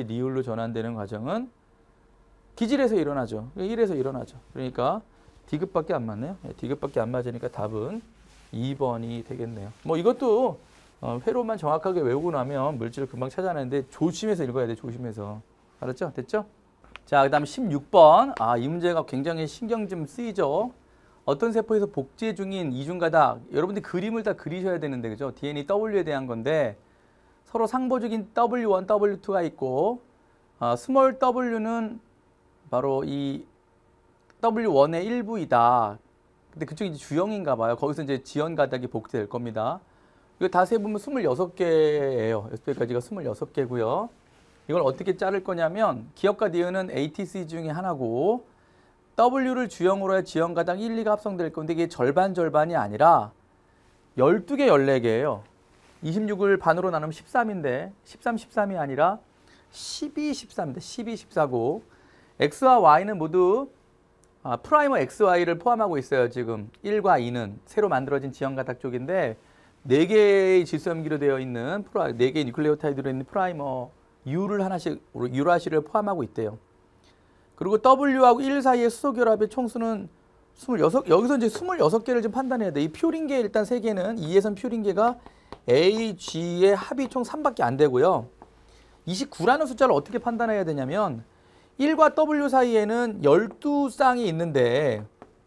기질에서 일어나죠. 1에서 일어나죠. 그러니까 디귿밖에 안 맞네요. 디귿밖에 안 맞으니까 답은 2번이 되겠네요. 뭐 이것도 회로만 정확하게 외우고 나면 물질을 금방 찾아내는데 조심해서 읽어야 돼. 조심해서. 알았죠? 됐죠? 자, 그 다음 16번. 이 문제가 굉장히 신경 좀 쓰이죠. 어떤 세포에서 복제 중인 이중가닥. 여러분들 그림을 다 그리셔야 되는데 그죠? DNA W에 대한 건데 서로 상보적인 W1, W2가 있고 스몰 W는 바로 이 W1의 일부이다. 근데 그쪽이 이제 주형인가 봐요. 거기서 이제 지연 가닥이 복제될 겁니다. 이거 다 세보면 26개예요. 6개까지가 26개고요. 이걸 어떻게 자를 거냐면 기억과 니은은 ATC 중에 하나고 W를 주형으로 해 지연 가닥 1, 2가 합성될 건데 이게 절반이 아니라 12개, 14개예요. 26을 반으로 나누면 13인데 13, 13이 아니라 12, 14입니다. 12, 14고 X와 Y는 모두 프라이머 XY를 포함하고 있어요. 지금 1과 2는 새로 만들어진 지연가닥 쪽인데 4개의 질소염기로 되어 있는 4개의 뉴클레오타이드로 있는 프라이머 U를 하나씩 유라시를 포함하고 있대요. 그리고 W하고 1 사이의 수소결합의 총수는 26. 여기서 이제 26개를 좀 판단해야 돼. 이 퓨린계 일단 3개는 2에선 퓨린계가 A, G의 합이 총 3밖에 안 되고요. 29라는 숫자를 어떻게 판단해야 되냐면 1과 W 사이에는 12쌍이 있는데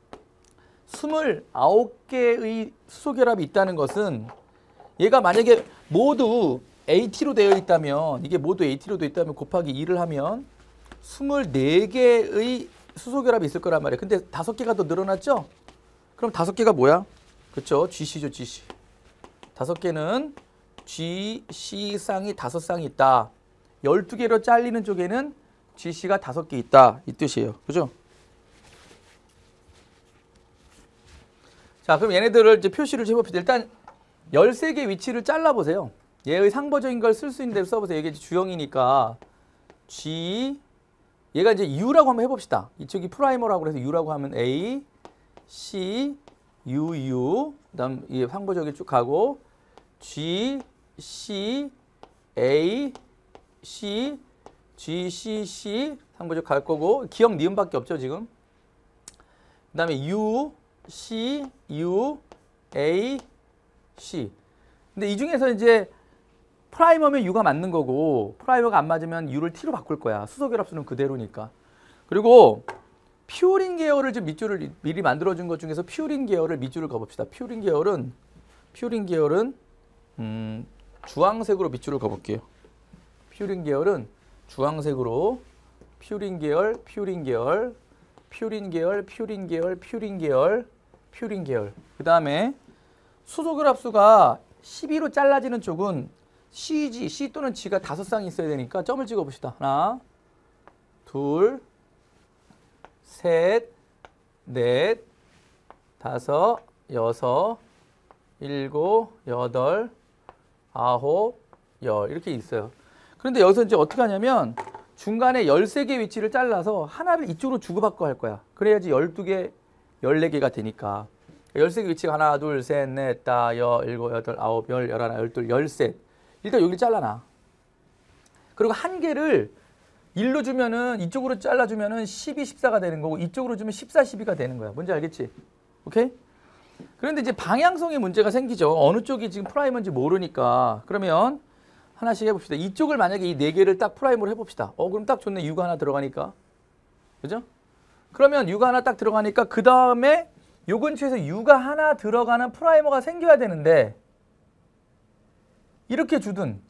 29개의 수소결합이 있다는 것은 얘가 만약에 모두 AT로 되어 있다면 이게 모두 AT로 되어 있다면 곱하기 2를 하면 24개의 수소결합이 있을 거란 말이에요. 근데 5개가 더 늘어났죠? 그럼 5개가 뭐야? 그렇죠? GC죠, GC. 5개는 GC쌍이 5쌍이 있다. 12개로 잘리는 쪽에는 GC가 5개 있다. 이 뜻이에요. 그죠? 자, 그럼 얘네들을 이제 표시를 해봅시다. 일단 13개 위치를 잘라보세요. 얘의 상보적인 걸 쓸 수 있는 대로 써보세요. 이게 주형이니까 G 얘가 이제 U라고 한번 해봅시다. 이쪽이 프라이머라고 해서 U라고 하면 A, C, U, 그다음 이 상보적이 쭉 가고 G, C, A, C, G, C, C 상보적 갈 거고 기억 니은밖에 없죠 지금. 그다음에 U, C, U, A, C. 근데 이 중에서 이제 프라이머면 U가 맞는 거고 프라이머가 안 맞으면 U를 T로 바꿀 거야. 수소결합수는 그대로니까. 그리고 퓨린 계열을 좀 밑줄을 미리 만들어준 것 중에서 퓨린 계열을 밑줄을 그어봅시다. 퓨린 계열은 주황색으로 밑줄을 그어볼게요. 퓨린 계열은 주황색으로 퓨린 계열. 그 다음에 수소결합수가 12로 잘라지는 쪽은 CG, C 또는 G가 5쌍이 있어야 되니까 점을 찍어봅시다. 하나, 둘, 셋, 넷, 다섯, 여섯, 일곱, 여덟, 아홉, 열 이렇게 있어요. 그런데 여기서 이제 어떻게 하냐면 중간에 13개 위치를 잘라서 하나를 이쪽으로 주고받고 할 거야. 그래야지 12개, 14개가 되니까. 13개 위치가 하나, 둘, 셋, 넷, 다, 여, 일곱, 여덟, 아홉, 열, 열하나, 열둘, 열셋. 일단 여기를 잘라놔. 그리고 한 개를 1로 주면은 이쪽으로 잘라주면은 12, 14가 되는 거고 이쪽으로 주면 14, 12가 되는 거야. 뭔지 알겠지? 오케이? 그런데 이제 방향성에 문제가 생기죠. 어느 쪽이 지금 프라이머인지 모르니까. 그러면 하나씩 해봅시다. 이쪽을 만약에 이 4개를 딱 프라이머로 해봅시다. 그럼 딱 좋네. U가 하나 들어가니까. 그죠? 그러면 U가 하나 딱 들어가니까 그 다음에 요 근처에서 U가 하나 들어가는 프라이머가 생겨야 되는데 이렇게 주든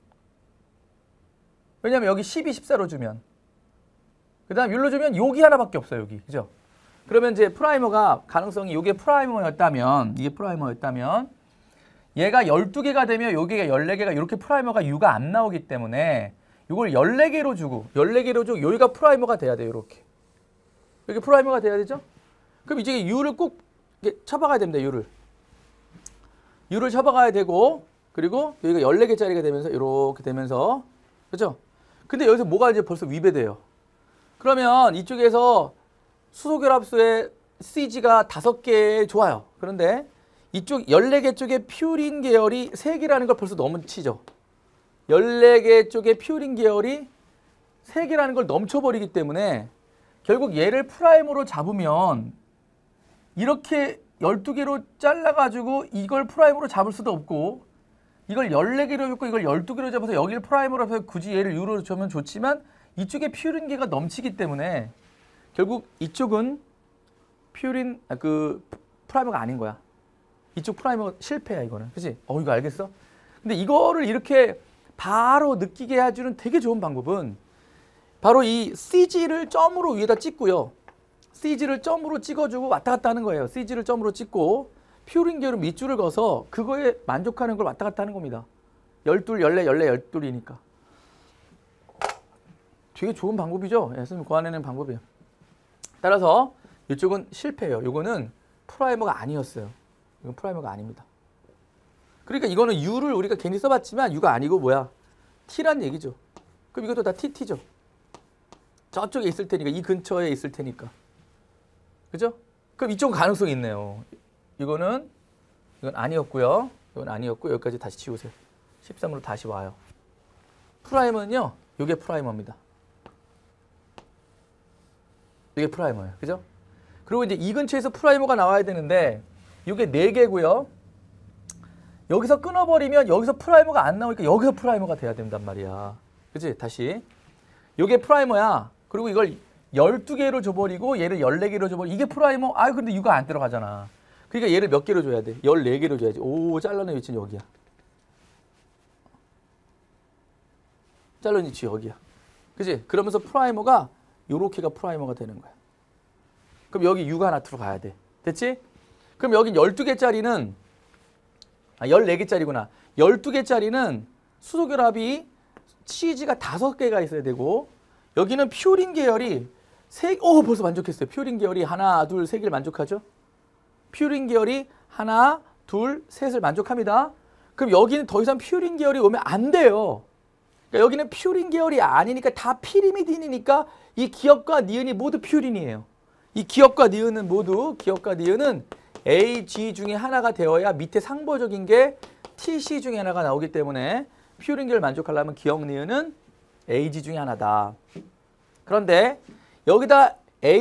왜냐면 여기 12, 14로 주면 그 다음 율로 주면 여기 하나밖에 없어요. 여기. 그죠? 그러면 이제 프라이머가 가능성이 이게 프라이머였다면 얘가 12개가 되면 여기가 14개가 이렇게 프라이머가 U가 안 나오기 때문에 이걸 14개로 주고 여기가 프라이머가 돼야 돼요. 이렇게. 이렇게 프라이머가 돼야 되죠? 그럼 이제 U를 꼭 이렇게 쳐박아야 됩니다. U를 쳐박아야 되고, 그리고 여기가 14개짜리가 되면서 이렇게 되면서, 그죠? 근데 여기서 뭐가 이제 벌써 위배돼요. 그러면 이쪽에서 수소결합수의 CG가 5개 좋아요. 그런데 이쪽 14개 쪽에 퓨린 계열이 3개라는 걸 벌써 넘치죠. 14개 쪽에 퓨린 계열이 3개라는 걸 넘쳐버리기 때문에 결국 얘를 프라임으로 잡으면 이렇게 12개로 잘라가지고 이걸 프라임으로 잡을 수도 없고 이걸 14개로 잡고 이걸 12개로 잡아서 여기를 프라임으로 해서 굳이 얘를 U로 주면 좋지만 이쪽에 퓨린계가 넘치기 때문에 결국 이쪽은 프라이머가 아닌 거야. 이쪽 프라이머 실패야 이거는. 그치? 이거 알겠어? 근데 이거를 이렇게 바로 느끼게 해주는 되게 좋은 방법은 바로 이 CG를 점으로 위에다 찍고요. CG를 점으로 찍어주고 왔다 갔다 하는 거예요. CG를 점으로 찍고 퓨린 계열은 밑줄을 그어서 그거에 만족하는 걸 왔다 갔다 하는 겁니다. 12, 14, 12이니까. 되게 좋은 방법이죠. 예, 선생님 고안해낸 방법이에요. 따라서 이쪽은 실패예요. 이거는 프라이머가 아니었어요. 이건 프라이머가 아닙니다. 그러니까 이거는 U를 우리가 괜히 써봤지만 U가 아니고 뭐야? T란 얘기죠. 그럼 이것도 다 TT죠. 저쪽에 있을 테니까, 이 근처에 있을 테니까. 그죠? 그럼 이쪽은 가능성이 있네요. 이건 아니었고요. 이건 아니었고 여기까지 다시 지우세요. 13으로 다시 와요. 프라이머는요. 이게 프라이머입니다. 이게 프라이머예요. 그죠? 그리고 이제 이 근처에서 프라이머가 나와야 되는데 이게 4개고요. 여기서 끊어버리면 여기서 프라이머가 안 나오니까 여기서 프라이머가 돼야 된단 말이야. 그치? 다시. 이게 프라이머야. 그리고 이걸 12개로 줘버리고 얘를 14개로 줘버리고 이게 프라이머. 근데 이거 안 들어가잖아. 그러니까 얘를 몇 개로 줘야 돼? 14개로 줘야지. 오, 잘라낸 위치는 여기야. 잘라낸 위치 여기야. 그치? 그러면서 프라이머가 요렇게가 프라이머가 되는 거야. 그럼 여기 U가 하나 들어가야 돼. 됐지? 그럼 여기 12개짜리는 14개짜리구나. 12개짜리는 수소결합이 CG가 5개가 있어야 되고 여기는 퓨린 계열이 벌써 만족했어요. 퓨린 계열이 하나, 둘, 3개를 만족하죠? 퓨린 계열이 하나, 둘, 셋을 만족합니다. 그럼 여기는 더 이상 퓨린 계열이 오면 안 돼요. 그러니까 여기는 퓨린 계열이 아니니까 다 피리미딘이니까 이 기억과 니은이 모두 퓨린이에요. 이 기억과 니은은 모두 A, G 중에 하나가 되어야 밑에 상보적인 게 TC 중에 하나가 나오기 때문에 퓨린 계열 만족하려면 기억 니은은 AG 중에 하나다. 그런데 여기다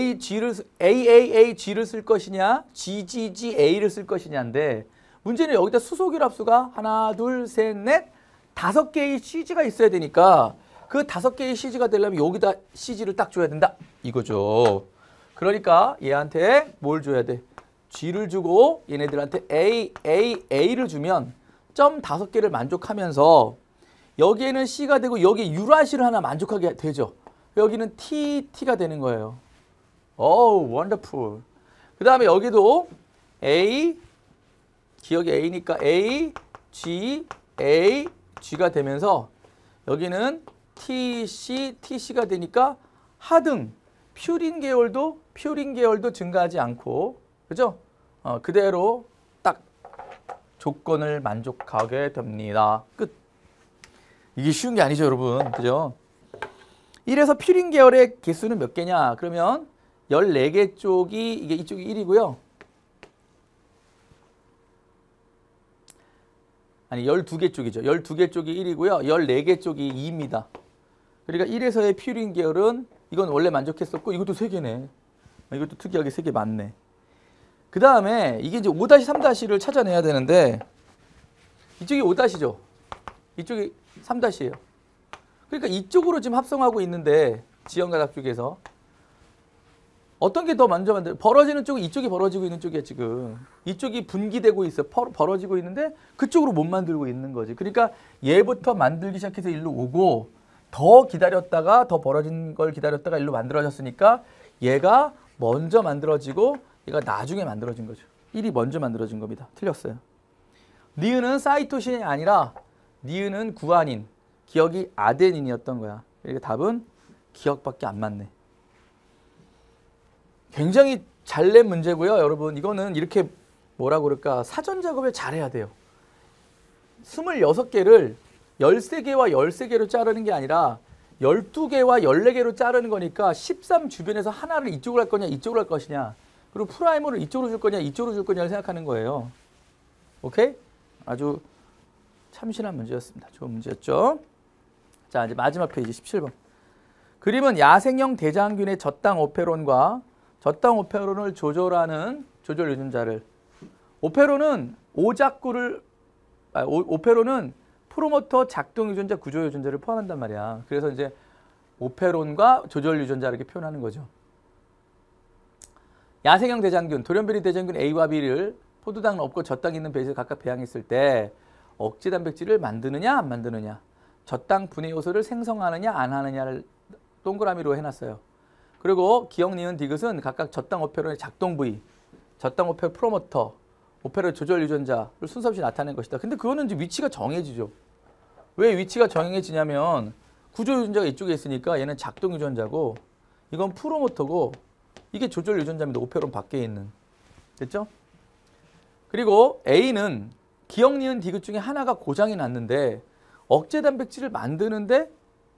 AAAG를 쓸 것이냐 GGGA를 쓸 것이냐인데 문제는 여기다 수소결합수가 하나, 둘, 셋, 넷 5개의 CG가 있어야 되니까 그 5개의 CG가 되려면 여기다 CG를 딱 줘야 된다. 이거죠. 그러니까 얘한테 뭘 줘야 돼? G를 주고 얘네들한테 A를 주면 점 5개를 만족하면서 여기에는 C가 되고 여기 U라시를 하나 만족하게 되죠. 여기는 T가 되는 거예요. 오, 원더풀. 그 다음에 여기도 A, 기억이 A니까 A, G, A, G가 되면서 여기는 TC가 되니까 하등 퓨린 계열도 증가하지 않고 그죠? 그대로 딱 조건을 만족하게 됩니다. 끝. 이게 쉬운 게 아니죠, 여러분. 그죠? 이래서 퓨린 계열의 개수는 몇 개냐? 그러면 14개 쪽이 이쪽이 1이고요. 아니 12개 쪽이죠. 12개 쪽이 1이고요. 14개 쪽이 2입니다. 그러니까 1에서의 퓨린 계열은 이건 원래 만족했었고 이것도 3개네. 이것도 특이하게 3개 맞네. 그 다음에 이게 이제 5-3-를 찾아내야 되는데 이쪽이 5-죠. 이쪽이 3-예요. 그러니까 이쪽으로 지금 합성하고 있는데 지연가닥 쪽에서 어떤 게 더 먼저 벌어지는 쪽은 이쪽이 벌어지고 있는 쪽이야 지금. 이쪽이 분기되고 있어. 벌어지고 있는데 그쪽으로 못 만들고 있는 거지. 그러니까 얘부터 만들기 시작해서 일로 오고 더 기다렸다가 더 벌어진 걸 기다렸다가 일로 만들어졌으니까 얘가 먼저 만들어지고 얘가 나중에 만들어진 거죠. 1이 먼저 만들어진 겁니다. 틀렸어요. 니은은 사이토신이 아니라 니은은 구아닌, 기억이 아데닌이었던 거야. 그러니까 답은 기억밖에 안 맞네. 굉장히 잘 낸 문제고요. 여러분 이거는 이렇게 뭐라고 그럴까 사전 작업을 잘해야 돼요. 26개를 13개와 13개로 자르는 게 아니라 12개와 14개로 자르는 거니까 13 주변에서 하나를 이쪽으로 할 거냐 이쪽으로 할 것이냐 그리고 프라이머를 이쪽으로 줄 거냐 이쪽으로 줄 거냐를 생각하는 거예요. 오케이? 아주 참신한 문제였습니다. 좋은 문제였죠. 자 이제 마지막 페이지 17번. 그림은 야생형 대장균의 저당 오페론과 저당 오페론을 조절하는 조절 유전자를 오페론은 오페론은 프로모터 작동 유전자 구조 유전자를 포함한단 말이야. 그래서 이제 오페론과 조절 유전자 이렇게 표현하는 거죠. 야생형 대장균, 돌연변이 대장균 A와 B를 포도당 없고 저당 있는 베이스를 각각 배양했을 때 억제 단백질을 만드느냐 안 만드느냐 저당 분해 요소를 생성하느냐 안 하느냐를 동그라미로 해놨어요. 그리고 기억, 니은, 디귿은 각각 저당 오페론의 작동 부위, 저당 오페론 프로모터, 오페론 조절 유전자를 순서 없이 나타낸 것이다. 근데 그거는 이제 위치가 정해지죠. 왜 위치가 정해지냐면 구조 유전자가 이쪽에 있으니까 얘는 작동 유전자고 이건 프로모터고 이게 조절 유전자입니다. 오페론 밖에 있는. 됐죠? 그리고 A는 기억, 니은, 디귿 중에 하나가 고장이 났는데 억제 단백질을 만드는데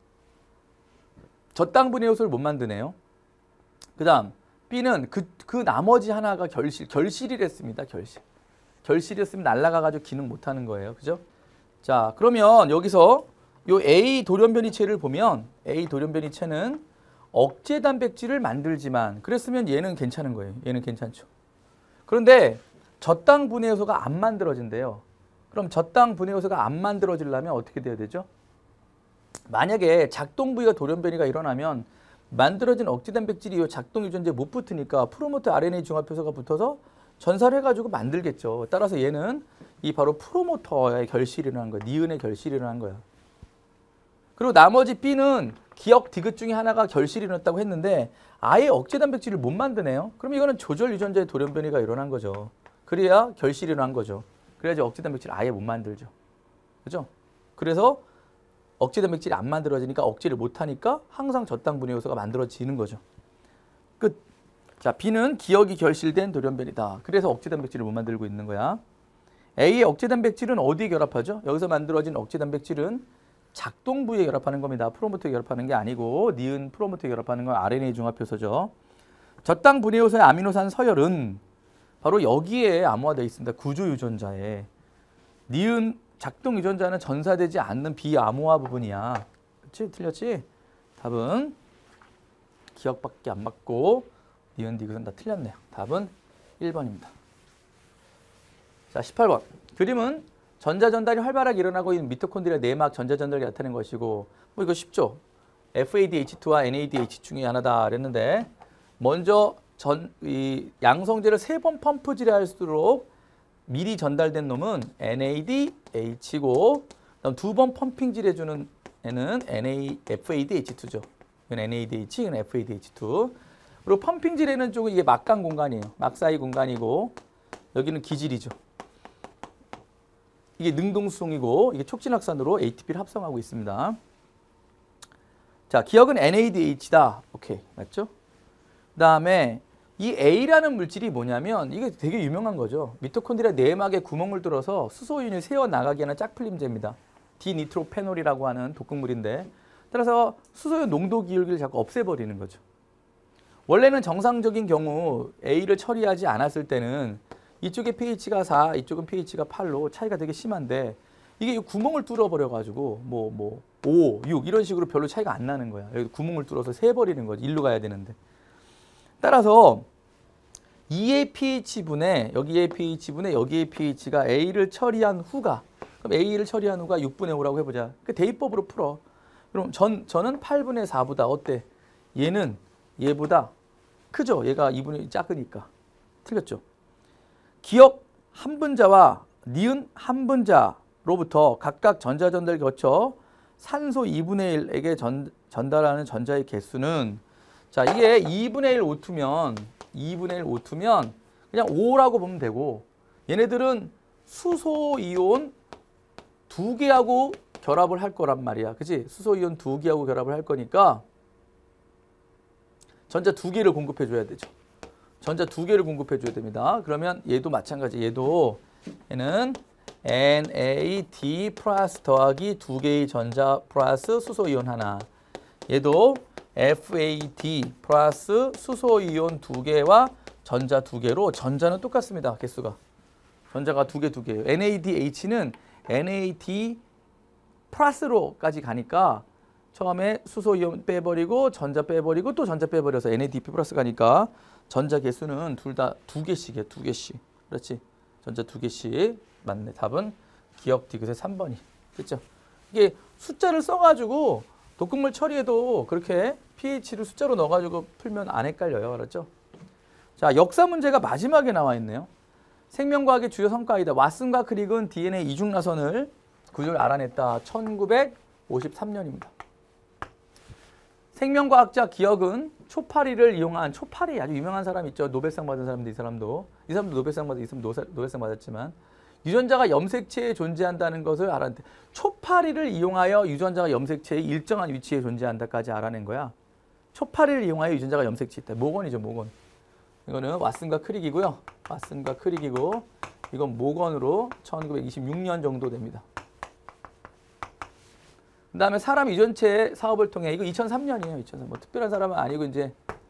저당 분해 요소를 못 만드네요. 그 다음 B는 그 나머지 하나가 결실이랬습니다. 결실이었으면 날아가가지고 기능 못하는 거예요. 그죠? 자 그러면 여기서 요 A 돌연변이체를 보면 A 돌연변이체는 억제 단백질을 만들지만 그랬으면 얘는 괜찮은 거예요. 얘는 괜찮죠. 그런데 저당 분해 요소가 안 만들어진대요. 그럼 저당 분해 요소가 안 만들어지려면 어떻게 돼야 되죠? 만약에 작동 부위가 돌연변이가 일어나면 만들어진 억제 단백질이 이 작동 유전자에 못 붙으니까 프로모터 RNA 중합효소가 붙어서 전사를 해가지고 만들겠죠. 따라서 얘는 이 바로 프로모터의 결실이 일어난 거야. 니은의 결실이 일어난 거야. 그리고 나머지 B는 기억, 디귿 중에 하나가 결실이 일어났다고 했는데 아예 억제 단백질을 못 만드네요. 그럼 이거는 조절 유전자의 돌연변이가 일어난 거죠. 그래야 결실이 일어난 거죠. 그래야지 억제 단백질을 아예 못 만들죠. 그죠? 그래서 억제 단백질이 안 만들어지니까 억제를 못하니까 항상 저당 분해 요소가 만들어지는 거죠. 끝. 자, B는 기억이 결실된 돌연변이다. 그래서 억제 단백질을 못 만들고 있는 거야. A의 억제 단백질은 어디에 결합하죠? 여기서 만들어진 억제 단백질은 작동 부위에 결합하는 겁니다. 프로모터에 결합하는 게 아니고 니은 프로모터에 결합하는 건 RNA 중합효소죠. 저당 분해 요소의 아미노산 서열은 바로 여기에 암호화되어 있습니다. 구조 유전자에. 니은 작동 유전자는 전사되지 않는 비암호화 부분이야. 그렇지? 틀렸지? 답은 기억밖에 안 맞고 니은 디귿은 다 틀렸네요. 답은 1번입니다. 자, 18번. 그림은 전자 전달이 활발하게 일어나고 있는 미토콘드리아 내막 전자 전달이 나타낸 것이고 뭐 이거 쉽죠? FADH2와 NADH 중에 하나다 그랬는데 먼저 이 양성제를 3번 펌프질을 할수록 미리 전달된 놈은 NADH고 그다음 2번 펌핑질 해주는 애는 FADH2죠. 이건 NADH, 이건 FADH2. 그리고 펌핑질에는 쪽은 이게 막간 공간이에요. 막 사이 공간이고 여기는 기질이죠. 이게 능동수송이고 이게 촉진확산으로 ATP를 합성하고 있습니다. 자, 기억은 NADH다. 오케이, 맞죠? 그 다음에 이 A라는 물질이 뭐냐면 이게 되게 유명한 거죠. 미토콘드리아 내막에 구멍을 뚫어서 수소이온이 새어나가게 하는 짝풀림제입니다. 디니트로페놀이라고 하는 독극물인데 따라서 수소이온 농도 기울기를 자꾸 없애버리는 거죠. 원래는 정상적인 경우 A를 처리하지 않았을 때는 이쪽에 pH가 4, 이쪽은 pH가 8로 차이가 되게 심한데 이게 구멍을 뚫어버려가지고 5, 6 이런 식으로 별로 차이가 안 나는 거야. 여기 구멍을 뚫어서 새버리는 거지. 일로 가야 되는데. 따라서 이의 pH분에 여기의 pH분에 여기의 pH가 A를 처리한 후가 그럼 A를 처리한 후가 6분의 5라고 해보자. 그 대입법으로 풀어. 그럼 저는 8분의 4보다 어때? 얘는 얘보다 크죠? 얘가 2분의 1 작으니까. 틀렸죠? 기억 한 분자와 니은 한 분자로부터 각각 전자 전달을 거쳐 산소 2분의 1에게 전달하는 전자의 개수는 자, 이게 2분의 1 O2면 그냥 5라고 보면 되고 얘네들은 수소 이온 2개하고 결합을 할 거란 말이야. 그치? 수소 이온 2개하고 결합을 할 거니까 전자 2개를 공급해 줘야 되죠. 전자 두 개를 공급해 줘야 됩니다. 그러면 얘도 마찬가지. 얘는 NAD 플러스 더하기 두 개의 전자 플러스 수소이온 하나. 얘도 FAD 플러스 수소이온 두 개와 전자 두 개로 전자는 똑같습니다. 개수가. 전자가 두 개예요. NADH는 NAD 플러스로까지 가니까 처음에 수소이온 빼버리고 전자 빼버리고 또 전자 빼버려서 NADP 플러스 가니까 전자 개수는 둘 다 두 개씩이에요. 두 개씩. 그렇지. 전자 두 개씩. 맞네. 답은 기억 디귿의 3번이. 그렇죠? 이게 숫자를 써가지고 독극물 처리에도 그렇게 pH를 숫자로 넣어가지고 풀면 안 헷갈려요. 알았죠? 자, 역사 문제가 마지막에 나와 있네요. 생명과학의 주요 성과이다. 왓슨과 크릭은 DNA 이중나선을 구조를 알아냈다. 1953년입니다. 생명과학자 기억은 초파리를 이용한, 초파리 아주 유명한 사람 있죠. 노벨상 받은 사람인데 이 사람도 노벨상 받았지만 유전자가 염색체에 존재한다는 것을 알았는데 초파리를 이용하여 유전자가 염색체의 일정한 위치에 존재한다까지 알아낸 거야. 초파리를 이용하여 유전자가 염색체에 있다. 모건이죠, 모건. 이거는 왓슨과 크릭이고요. 왓슨과 크릭이고 이건 모건으로 1926년 정도 됩니다. 그 다음에 사람 유전체 사업을 통해, 이거 2003년이에요. 2003년. 뭐 특별한 사람은 아니고 이제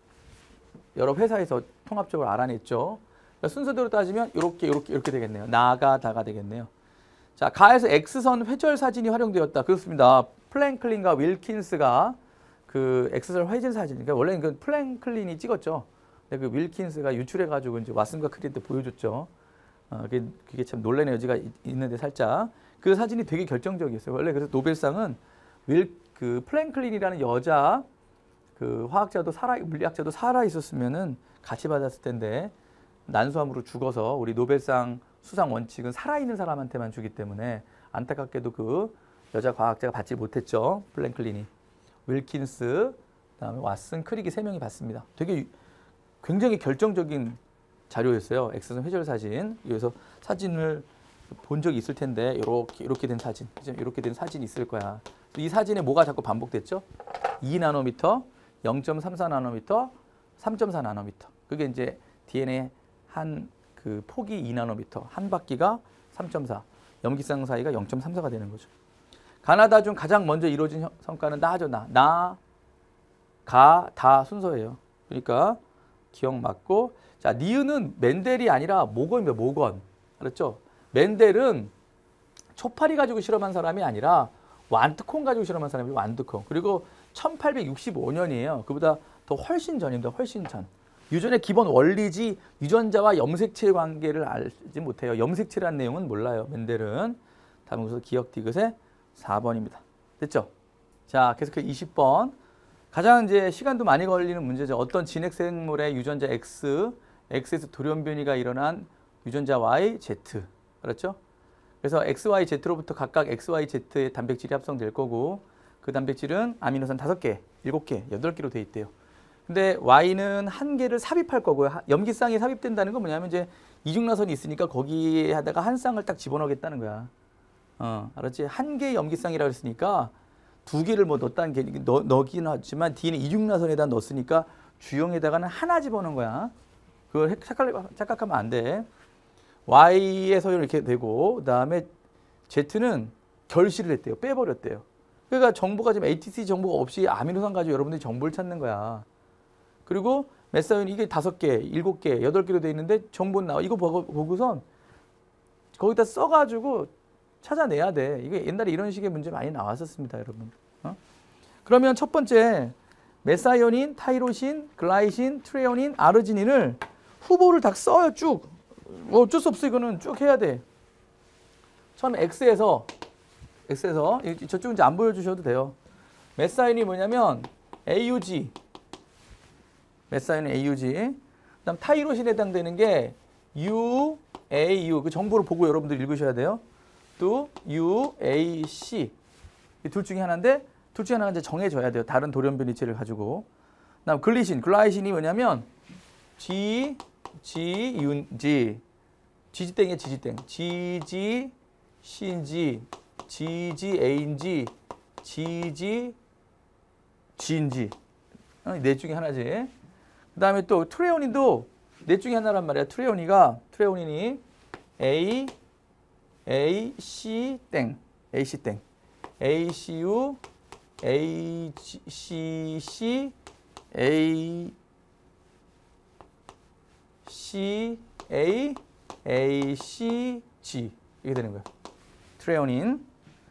여러 회사에서 통합적으로 알아냈죠. 그러니까 순서대로 따지면 이렇게 되겠네요. 나가 다가 되겠네요. 자, 가에서 X선 회절 사진이 활용되었다. 그렇습니다. 플랭클린과 윌킨스가 그 X선 회절 사진, 그러니까 원래는 그 플랭클린이 찍었죠. 근데 그 윌킨스가 유출해가지고 이제 왓슨과 크릭한테 보여줬죠. 그게 참 놀라는 여지가 있는데 살짝 그 사진이 되게 결정적이었어요. 원래 그래서 노벨상은 그 플랭클린이라는 여자 그 화학자도 물리학자도 살아 있었으면은 같이 받았을 텐데 난소암으로 죽어서 우리 노벨상 수상 원칙은 살아있는 사람한테만 주기 때문에 안타깝게도 그 여자 과학자가 받지 못했죠. 플랭클린이. 윌킨스, 그다음에 왓슨, 크릭이 세 명이 받습니다. 되게 굉장히 결정적인 자료였어요. X선 회절 사진. 그래서 사진을 본 적이 있을 텐데 이렇게 된 사진, 이렇게 된 사진이 있을 거야. 이 사진에 뭐가 자꾸 반복됐죠? 2나노미터, 0.34 나노미터, 3.4 나노미터. 그게 이제 DNA 한 그 폭이 2나노미터, 한 바퀴가 3.4, 염기성 사이가 0.34가 되는 거죠. 가나다 중 가장 먼저 이루어진 성과는 나죠. 나, 가, 다 순서예요. 그러니까 기억 맞고. 자, 니은은 멘델이 아니라 모건입니다. 모건. 알았죠? 멘델은 초파리 가지고 실험한 사람이 아니라 완트콩 가지고 실험한 사람이 완트콩. 그리고 1865년이에요. 그보다 더 훨씬 전입니다. 훨씬 전. 유전의 기본 원리지 유전자와 염색체의 관계를 알지 못해요. 염색체라는 내용은 몰라요. 멘델은. 다음은 그래서 기억 디귿의 4번입니다. 됐죠? 자, 계속해서 20번. 가장 이제 시간도 많이 걸리는 문제죠. 어떤 진핵생물의 유전자 X에서 돌연 변이가 일어난 유전자 Y, Z. 그렇죠? 그래서 XY, Z로부터 각각 XY, Z의 단백질이 합성될 거고 그 단백질은 아미노산 5개, 7개, 8개로 돼 있대요. 근데 Y는 한 개를 삽입할 거고요. 염기쌍이 삽입된다는 건 뭐냐면 이제 이중나선이 있으니까 거기에다가 한 쌍을 딱 집어넣겠다는 거야. 알았지? 한 개의 염기쌍이라고 했으니까 두 개를 뭐 넣긴 하지만 뒤에는 이중나선에다 넣었으니까 주형에다가는 하나 집어넣은 거야. 그걸 착각하면 안 돼. Y에서 이렇게 되고 그다음에 Z는 결실을 했대요. 빼버렸대요. 그러니까 정보가 지금 ATC 정보가 없이 아미노산 가지고 여러분들이 정보를 찾는 거야. 그리고 메사연이 이게 5개, 7개, 8개로 돼 있는데 정보는 나와. 이거 보고선 거기다 써가지고 찾아내야 돼. 이게 옛날에 이런 식의 문제 많이 나왔었습니다, 여러분. 그러면 첫 번째 메사연인, 타이로신, 글라이신, 트레오닌, 아르지닌을 후보를 다 써요, 쭉. 어쩔 수 없어, 이거는 쭉 해야 돼. 처음에 X에서 저쪽은 이제 안 보여주셔도 돼요. 메사연이 뭐냐면 AUG, 메사연은 AUG. 그다음 타이로신에 해당되는 게 UAU. 그 정보를 보고 여러분들 읽으셔야 돼요. 또 UAC. 이 둘 중에 하나인데 둘 중에 하나가 이제 정해져야 돼요. 다른 돌연변이체를 가지고. 그다음 글라이신이 뭐냐면 GGUNG. 지지땡이에요, 지지땡. GG CNG, GGANG, GGGNG. 네 중에 하나지. 그 다음에 또 트레오닌도 넷 중에 하나란 말이야. 트레오닌이 A, C, 땡. AC 땡. ACU, ACC, ACA, ACG 이게 되는 거야. 트레오닌.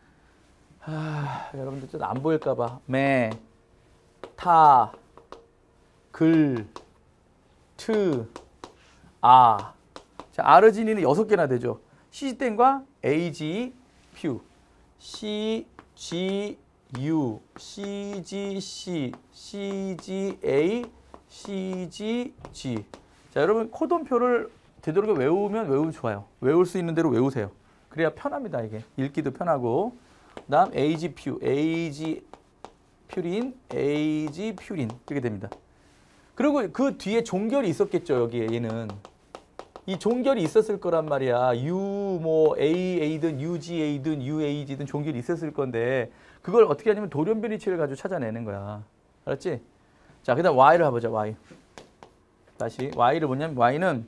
여러분들 좀 안 보일까봐. 타, 글, 트, 아. 자, 아르지닌은 6개나 되죠. CG땡과 AG, 퓨, CGU, CGC, CGA, CGG. 자, 여러분 코돈표를 되도록 외우면 좋아요. 외울 수 있는 대로 외우세요. 그래야 편합니다. 이게 읽기도 편하고. 그다음 AG 퓨, AG 퓨린, AG 퓨린 이렇게 됩니다. 그리고 그 뒤에 종결이 있었겠죠. 여기에 얘는 이 종결이 있었을 거란 말이야. 뭐 AA든 UGA든 UAG든 종결이 있었을 건데 그걸 어떻게 하냐면 돌연변 이치를 가지고 찾아내는 거야. 알았지? 자, 그다음 Y를 해보자. Y. 다시 Y를 뭐냐면 Y는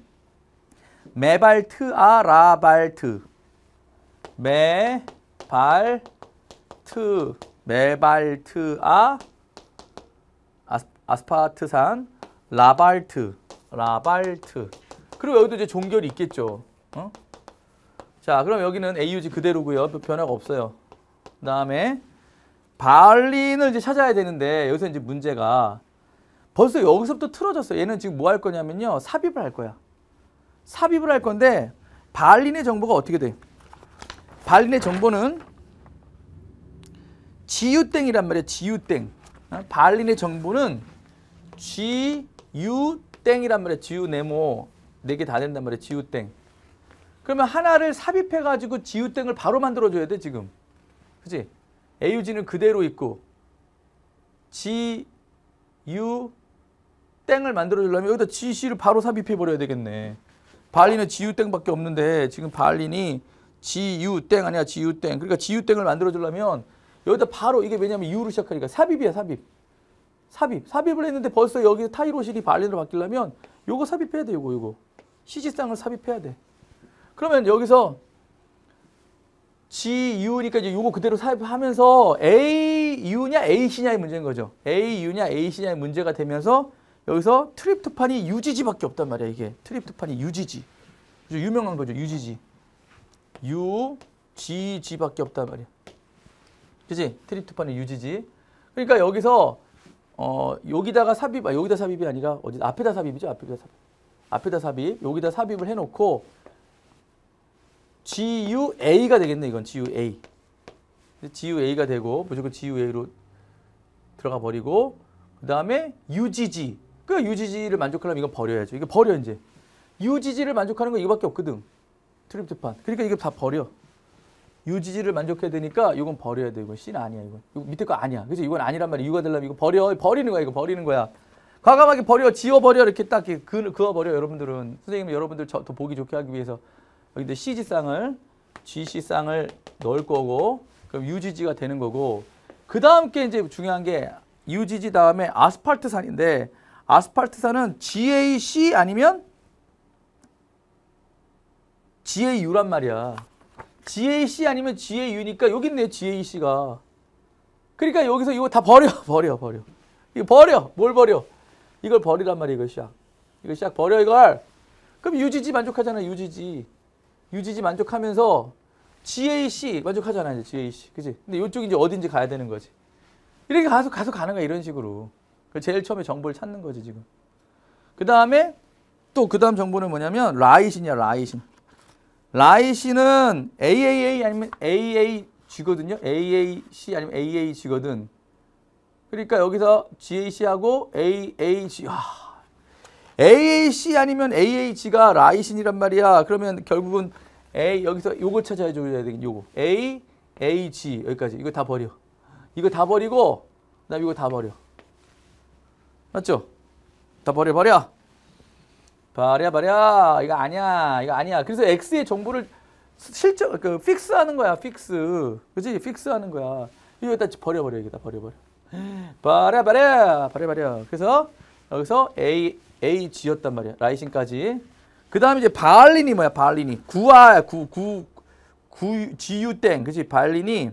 메발트아라발트, 메발트아 아스파트산 라발트. 그리고 여기도 이제 종결이 있겠죠. 자, 그럼 여기는 AUG 그대로고요. 변화가 없어요. 그다음에 발린을 이제 찾아야 되는데 여기서 이제 문제가 벌써 여기서부터 틀어졌어요. 얘는 지금 뭐 할 거냐면요. 삽입을 할 거야. 삽입을 할 건데 발린의 정보가 어떻게 돼? 발린의 정보는 GU땡이란 말이야. GU땡. 발린의 정보는 GU땡이란 말이야. GU네모 4개 다 된단 말이야. GU땡. 그러면 하나를 삽입해가지고 GU땡을 바로 만들어줘야 돼 지금. 그치? AUG는 그대로 있고 GU땡을 만들어주려면 여기다 GC를 바로 삽입해버려야 되겠네. 발린은 GU땡밖에 없는데 지금 발린이 GU땡 아니야. GU땡. 그러니까 GU땡을 만들어주려면 여기다 바로 이게 왜냐면 U로 시작하니까 삽입이야. 삽입을 했는데 벌써 여기 타이로실이 발린으로 바뀌려면 요거 삽입해야 돼. 요거 CG쌍을 삽입해야 돼. 그러면 여기서 GU니까 이제 요거 그대로 삽입하면서 AU냐 AC냐의 문제인 거죠. AU냐 AC냐의 문제가 되면서 여기서 트립토판이 UGG밖에 없단 말이야. 이게 트립토판이 UGG. 유명한 거죠. UGG밖에 없단 말이야. 그치? 트립토판이 UGG. 그러니까 여기서 여기다가 여기다 삽입이 아니라 어디 앞에다 삽입이죠. 앞에다 삽입. 여기다 삽입을 해놓고 GUA가 되겠네. 이건 GUA. GUA가 되고 무조건 GUA로 들어가 버리고 그 다음에 UGG. 그 UGG를 만족하려면 이건 버려야죠. 이거 버려 이제. UGG를 만족하는 건 이거밖에 없거든. 트립토판. 그러니까 이거 다 버려. UGG를 만족해야 되니까 이건 버려야 돼. 이건 C는 아니야. 이거 밑에 거 아니야. 그래서 이건 아니란 말이야. U가 되려면 이거 버리는 거야. 이거 버리는 거야. 과감하게 지워버려. 이렇게 딱 그어버려. 여러분들은. 선생님은 여러분들 더 보기 좋게 하기 위해서 여기다 CG쌍을 GC쌍을 넣을 거고 그럼 UGG가 되는 거고 그 다음 게 이제 중요한 게 UGG 다음에 아스팔트산인데 아스팔트산은 GAC 아니면 GAU란 말이야. GAC 아니면 GAU니까 여기 있네. GAC가. 그러니까 여기서 이거 다 버려. 이거 버려. 뭘 버려? 이걸 버리란 말이야. 이거 샥 버려 이걸. 그럼 UGG 만족하잖아. UGG 만족하면서 GAC 만족하잖아. 이제 GAC. 그치? 근데 이쪽이 이제 어딘지 가야 되는 거지. 이렇게 가서 가는 거야. 이런 식으로. 제일 처음에 정보를 찾는 거지 지금. 그 다음에 또 그 다음 정보는 뭐냐면 라이신이야. 라이신은 AAA 아니면 AAG거든요. AAC 아니면 AAG거든. 그러니까 여기서 GAC하고 AAG. AAC 아니면 AAG가 라이신이란 말이야. 그러면 결국은 여기서 요걸 찾아야 되겠네. 요거. AAG 여기까지. 이거 다 버려. 이거 다 버리고 그다음 이거 다 버려. 맞죠? 다 버려. 버려. 이거 아니야. 그래서 X의 정보를 픽스하는 거야. 그지? 픽스하는 거야. 이거 다 버려. 이거 다 버려. 그래서 여기서 AG였단 말이야. 라이신까지. 그 다음에 이제 바알린이 뭐야? 바알린이. GU 땡. 그치? 바알린이.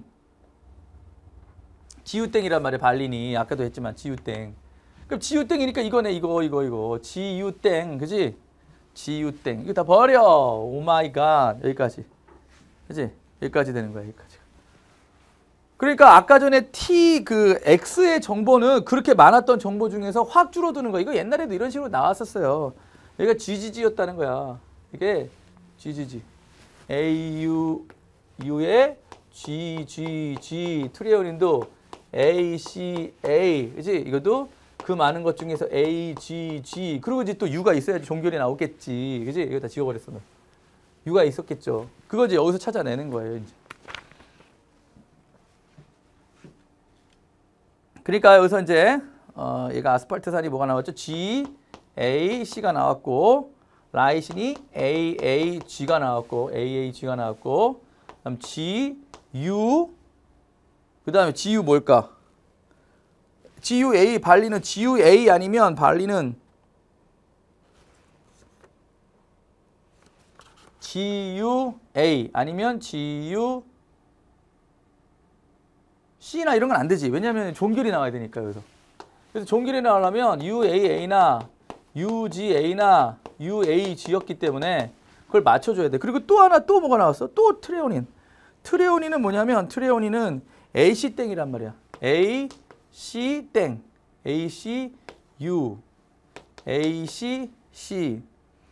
GU 땡이란 말이야. 바알린이. 아까도 했지만 GU 땡. 그럼 GU 땡이니까 이거네. 이거. GU 땡. 그치? GU 땡. 이거 다 버려. 오 마이 갓. 여기까지. 그치? 여기까지 되는 거야. 여기까지. 그러니까 아까 전에 X의 정보는 그렇게 많았던 정보 중에서 확 줄어드는 거야. 이거 옛날에도 이런 식으로 나왔었어요. 여기가 GGG였다는 거야. 이게 GGG. U의 GGG. 트레오닌도 ACA. 그치? 이것도 그 많은 것 중에서 AGG. 그리고 이제 또 U가 있어야지 종결이 나오겠지. 그치? 이거 다 지워버렸어. U가 있었겠죠. 그거 이제 여기서 찾아내는 거예요. 이제. 그러니까 여기서 이제 얘가 아스팔트산이 뭐가 나왔죠? GAC가 나왔고 라이신이 AAG가 나왔고 그다음 GU 그다음에 GU 뭘까? GUA 발리는 GUA 아니면 발리는 GUA 아니면 GU C나 이런 건 안 되지. 왜냐하면 종결이 나와야 되니까 여기서. 그래서 종결이 나오려면 UAA나 UGA나 UAG였기 때문에 그걸 맞춰줘야 돼. 그리고 또 하나 또 뭐가 나왔어? 또 트레오닌. 트레오닌은 뭐냐면 트레오닌은 AC 땡이란 말이야. AC 땡, ACU, ACC,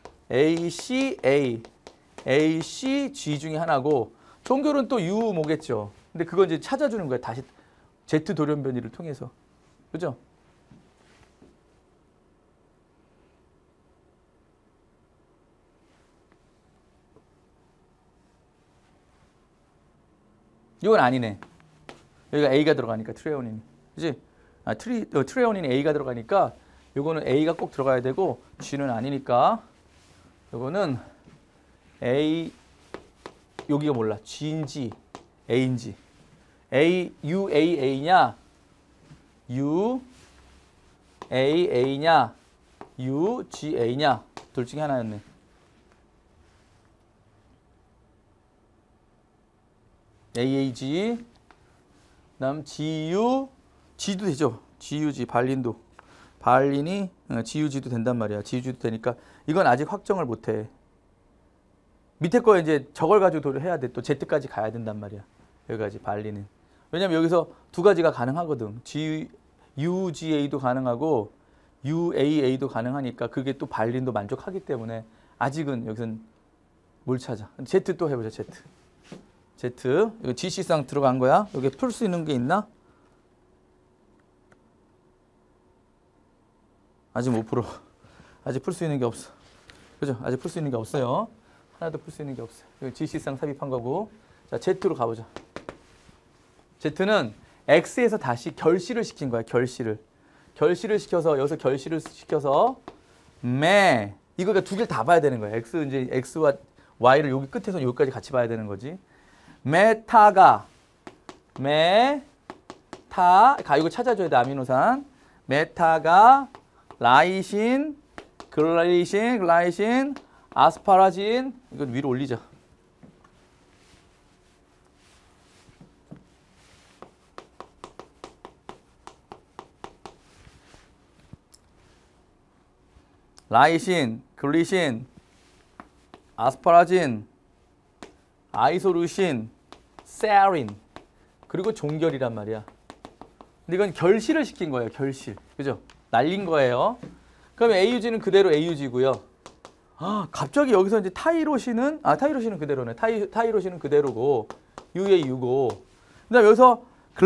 ACA, ACG 중에 하나고 종결은 또 U 뭐겠죠. 근데 그건 이제 찾아주는 거야. 다시 Z 돌연변이를 통해서. 그죠? 이건 아니네. 여기가 A가 들어가니까 트레오닌이. 그지? 트레오닌이 A가 들어가니까 요거는 A가 꼭 들어가야 되고 G는 아니니까 요거는 A 여기가 몰라. G인지 A인지. UAA냐 UAA냐 UGA냐 둘 중에 하나였네. AAG 그다음 GU G도 되죠. GUG 발린도 발린이 GUG도 된단 말이야. GUG도 되니까 이건 아직 확정을 못해. 밑에 거 이제 저걸 가지고 해야 돼. 또 Z까지 가야 된단 말이야. 여기까지 발리는. 왜냐면 여기서 두 가지가 가능하거든. UGA도 가능하고 UAA도 가능하니까 그게 또 발린도 만족하기 때문에 아직은 여기서는 뭘 찾아. Z 또 해보자. Z. 이거 GC상 들어간 거야. 여기 풀 수 있는 게 있나? 아직 못 풀어. 아직 풀 수 있는 게 없어. 그죠? 아직 풀 수 있는 게 없어요. 하나도 풀 수 있는 게 없어요. 여기 GC상 삽입한 거고. 자, Z로 가보자. Z는 X에서 다시 결실을 시킨 거야. 결실을 시켜서 여기서 결실을 시켜서 이거 두 개를 다 봐야 되는 거야. 이제 X와 Y를 여기 끝에서 여기까지 같이 봐야 되는 거지. 메타 이거 찾아줘야 돼. 아미노산 메타가 라이신 글라이신 아스파라진 이건 위로 올리자. 라이신, 글리신, 아스파라진, 아이소루신, 세린 그리고 종결이란 말이야. 근데 이건 결실을 시킨 거예요. 결실. 그죠? 날린 거예요. 그럼 AUG는 그대로 AUG고요. 갑자기 여기서 이제 타이로신은 그대로네. 타이로신은 그대로고 UAU고. 그다음에 여기서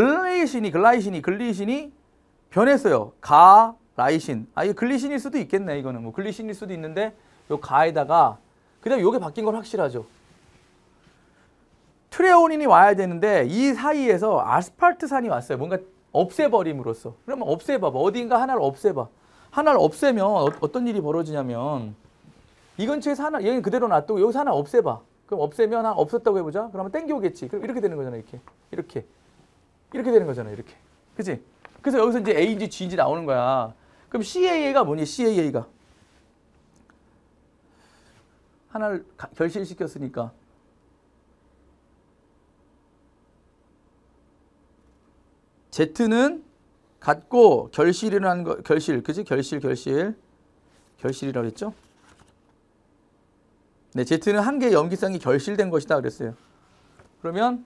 글리신이 변했어요. 라이신. 이거 글리신일 수도 있겠네. 이거는 뭐 글리신일 수도 있는데 요 가에다가 그다음에 요게 바뀐 건 확실하죠. 트레오닌이 와야 되는데 이 사이에서 아스팔트산이 왔어요. 뭔가 없애버림으로써. 그러면 없애봐봐. 어딘가 하나를 없애봐. 하나를 없애면 어떤 일이 벌어지냐면 이 근처에서 하나 얘는 그대로 놔두고 여기서 하나 없애봐. 그럼 없애면 없었다고 해보자. 그러면 땡겨오겠지. 그럼 이렇게 되는 거잖아. 이렇게 되는 거잖아. 이렇게. 그치? 그래서 여기서 이제 A인지 G인지 나오는 거야. 그럼 CAA가 뭐니? CAA가 하나를 결실시켰으니까. Z는 같고 결실이라는 거, 결실, 그지? 결실이라고 했죠? 네, Z는 한 개의 염기성이 결실된 것이다 그랬어요. 그러면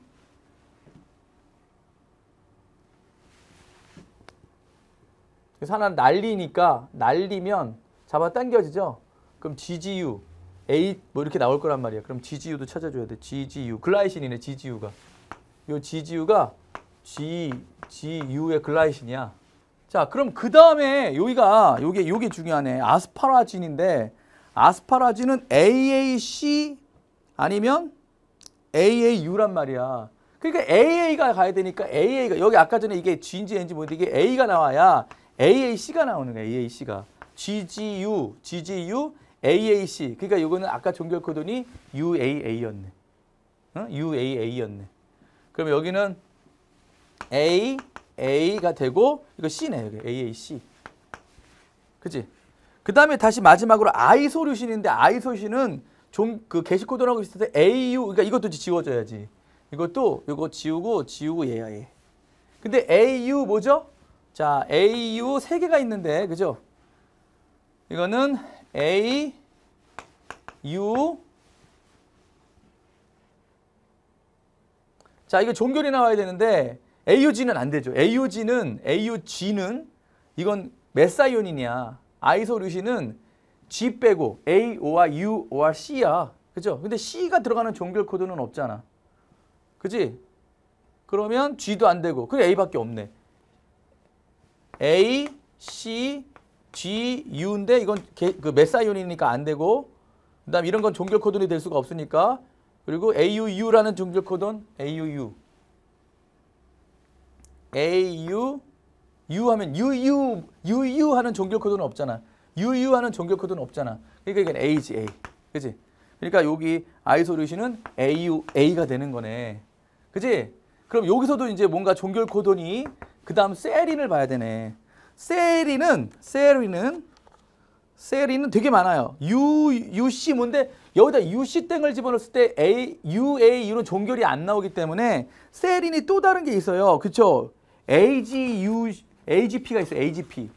그래서 하나 날리니까 날리면 잡아당겨지죠. 그럼 GGU, A 뭐 이렇게 나올 거란 말이야. 그럼 GGU도 찾아줘야 돼. GGU, 글라이신이네. GGU가. 요 GGU가 GGU의 글라이신이야. 자, 그럼 그 다음에 여기가 요게 중요하네. 아스파라진인데 아스파라진은 AAC 아니면 AAU란 말이야. 그러니까 AA가 가야 되니까 AA가 여기 아까 전에 이게 G인지 N지 모르는데 이게 A가 나와야 AAC가 나오는 거야. AAC가 GGU, AAC. 그러니까 이거는 아까 종결 코드니 UAA였네. UAA였네. 그럼 여기는 A가 되고 이거 C네. 여기 AAC. 그치? 그 다음에 다시 마지막으로 아이소류신인데 아이소류신은 좀 그 게시 코드라고 있을 때 AU, 그러니까 이것도 지워줘야지. 이것도 이거 지우고 얘야 얘. 근데 AU 뭐죠? 자, AU 세 개가 있는데, 그죠? 이거는 AU 자, 이거 종결이 나와야 되는데 AUG는 안 되죠. AUG는 이건 메사이오닌이야. 아이소류신은 G 빼고 A, O와 U, O와 C야. 그죠? 근데 C가 들어가는 종결 코드는 없잖아. 그지? 그러면 G도 안 되고, 그래 A밖에 없네. A, C, G, U인데 이건 그 메사이온이니까 안 되고, 그 다음 이런 건 종결 코드는 될 수가 없으니까, 그리고 AUU라는 종결 코드는 AUU. U 하면 UU 하는 종결 코드는 없잖아. UU 하는 종결 코드는 없잖아. 그러니까 이건 A지, A. 그지? 그러니까 여기 아이소류신은 AUA가 되는 거네. 그지? 그럼 여기서도 이제 뭔가 종결 코드니 그 다음 세린을 봐야 되네. 세린은 되게 많아요. UC 뭔데 여기다 UC 땡을 집어넣었을 때 UAU는 종결이 안 나오기 때문에 세린이 또 다른 게 있어요. 그쵸? AGP가 있어요. AGP.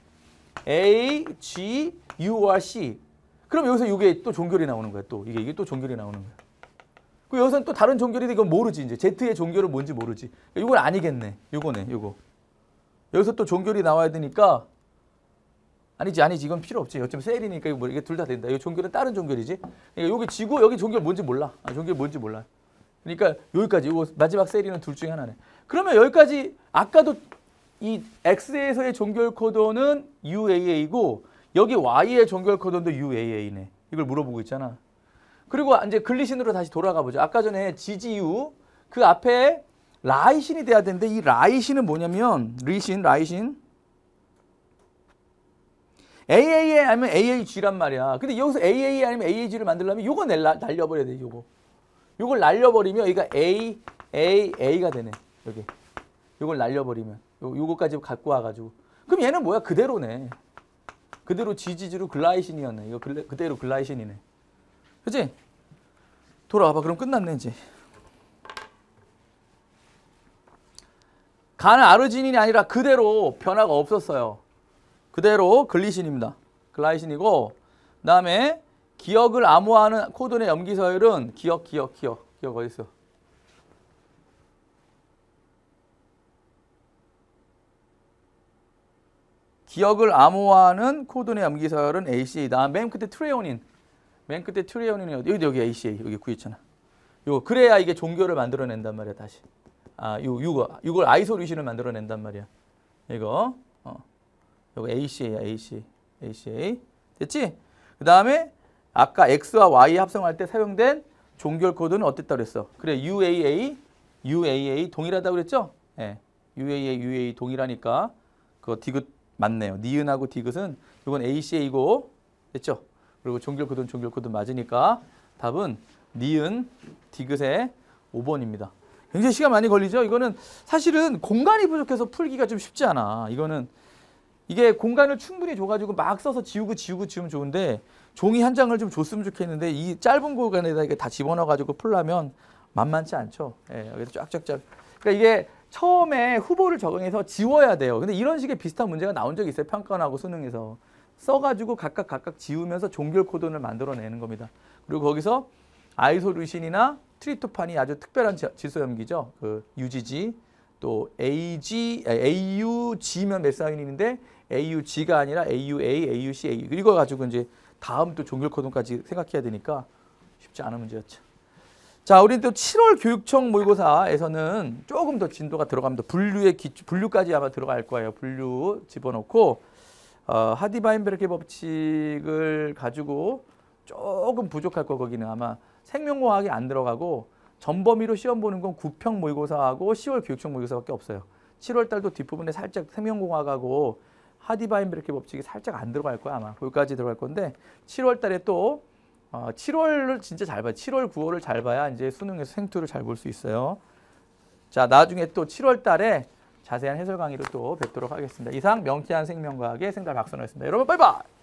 AGURC. 그럼 여기서 이게 또 종결이 나오는 거야. 또 이게 또 종결이 나오는 거야. 그 여기서는 또 다른 종결인데 이건 모르지 이제. Z의 종결은 뭔지 모르지. 이건 아니겠네. 요거네. 요거. 여기서 또 종결이 나와야 되니까 아니지 이건 필요 없지. 어차피 셀이니까 이게 둘 다 된다. 이 종결은 다른 종결이지. 그러니까 여기 지고 여기 종결 뭔지 몰라. 종결 뭔지 몰라. 그러니까 여기까지 이거 마지막 셀이는 둘 중에 하나네. 그러면 여기까지 아까도 이 X에서의 종결 코드는 UAA고 여기 Y의 종결 코드도 UAA네. 이걸 물어보고 있잖아. 그리고 이제 글리신으로 다시 돌아가 보죠. 아까 전에 GGU 그 앞에 라이신이 돼야 되는데 이 라이신은 뭐냐면 라이신 AAA 아니면 AAG란 말이야. 근데 여기서 AAA 아니면 AAG를 만들려면 요거 날려버려야 돼. 요걸 날려버리면 여기가 AAA가 되네. 여기 요걸 날려버리면 요거까지 갖고 와가지고 그럼 얘는 뭐야? 그대로네. 그대로 GGG로 글라이신이었네. 이거 그대로 글라이신이네. 그치? 돌아와봐. 그럼 끝났네 이제. 간은 아르지닌이 아니라 그대로 변화가 없었어요. 그대로 글리신입니다. 글라이신이고 그다음에 기억을 암호화하는 코드의 염기서열은 기억 어디 있어? 기억을 암호화하는 코드의 염기서열은 ACA다. 맨 끝에 트레오닌. 어디? 여기 ACA 여기 구했잖아. 요 그래야 이게 종결을 만들어낸단 말이야 다시. 이걸 아이소류신을 만들어낸단 말이야. 이거 ACA야 ACA 됐지? 그 다음에 아까 X와 Y 합성할 때 사용된 종결 코드는 어땠다 그랬어? 그래 UAA 동일하다고 그랬죠? 네. UAA 동일하니까 그거 디귿 맞네요. 니은하고 디귿은 이건 ACA고 됐죠? 그리고 종결 코드 맞으니까 답은 니은 디귿의 5번입니다. 굉장히 시간 많이 걸리죠? 이거는 사실은 공간이 부족해서 풀기가 좀 쉽지 않아. 이거는 이게 공간을 충분히 줘가지고 막 써서 지우면 좋은데 종이 한 장을 좀 줬으면 좋겠는데 이 짧은 공간에다 이게 다 집어넣어가지고 풀려면 만만치 않죠. 예, 여기서 쫙쫙쫙. 그러니까 이게 처음에 후보를 적용해서 지워야 돼요. 근데 이런 식의 비슷한 문제가 나온 적이 있어요. 평가원하고 수능에서. 써가지고 각각 지우면서 종결 코드를 만들어내는 겁니다. 그리고 거기서 아이소루신이나 트립토판이 아주 특별한 질소염기죠. 그 UGG, 또 AUG면 메사인인데 AUG가 아니라 AUA, AUC, AU. 이거 가지고 이제 다음 또 종결 코드까지 생각해야 되니까 쉽지 않은 문제였죠. 자, 우리는 또 7월 교육청 모의고사에서는 조금 더 진도가 들어갑니다. 분류까지 아마 들어갈 거예요. 분류 집어넣고 하디바인베르케 법칙을 가지고 조금 부족할 거 거기는 아마 생명공학이 안 들어가고 전범위로 시험 보는 건 9평 모의고사하고 10월 교육청 모의고사밖에 없어요. 7월 달도 뒷부분에 살짝 생명공학하고 하디바인베르케 법칙이 살짝 안 들어갈 거야 아마. 거기까지 들어갈 건데 7월 달에 또 7월을 진짜 잘 봐요. 7월, 9월을 잘 봐야 이제 수능에서 생투를 잘 볼 수 있어요. 자, 나중에 또 7월 달에 자세한 해설 강의로 또 뵙도록 하겠습니다. 이상 명쾌한 생명과학의 생달 박선호였습니다. 여러분 빠이빠이!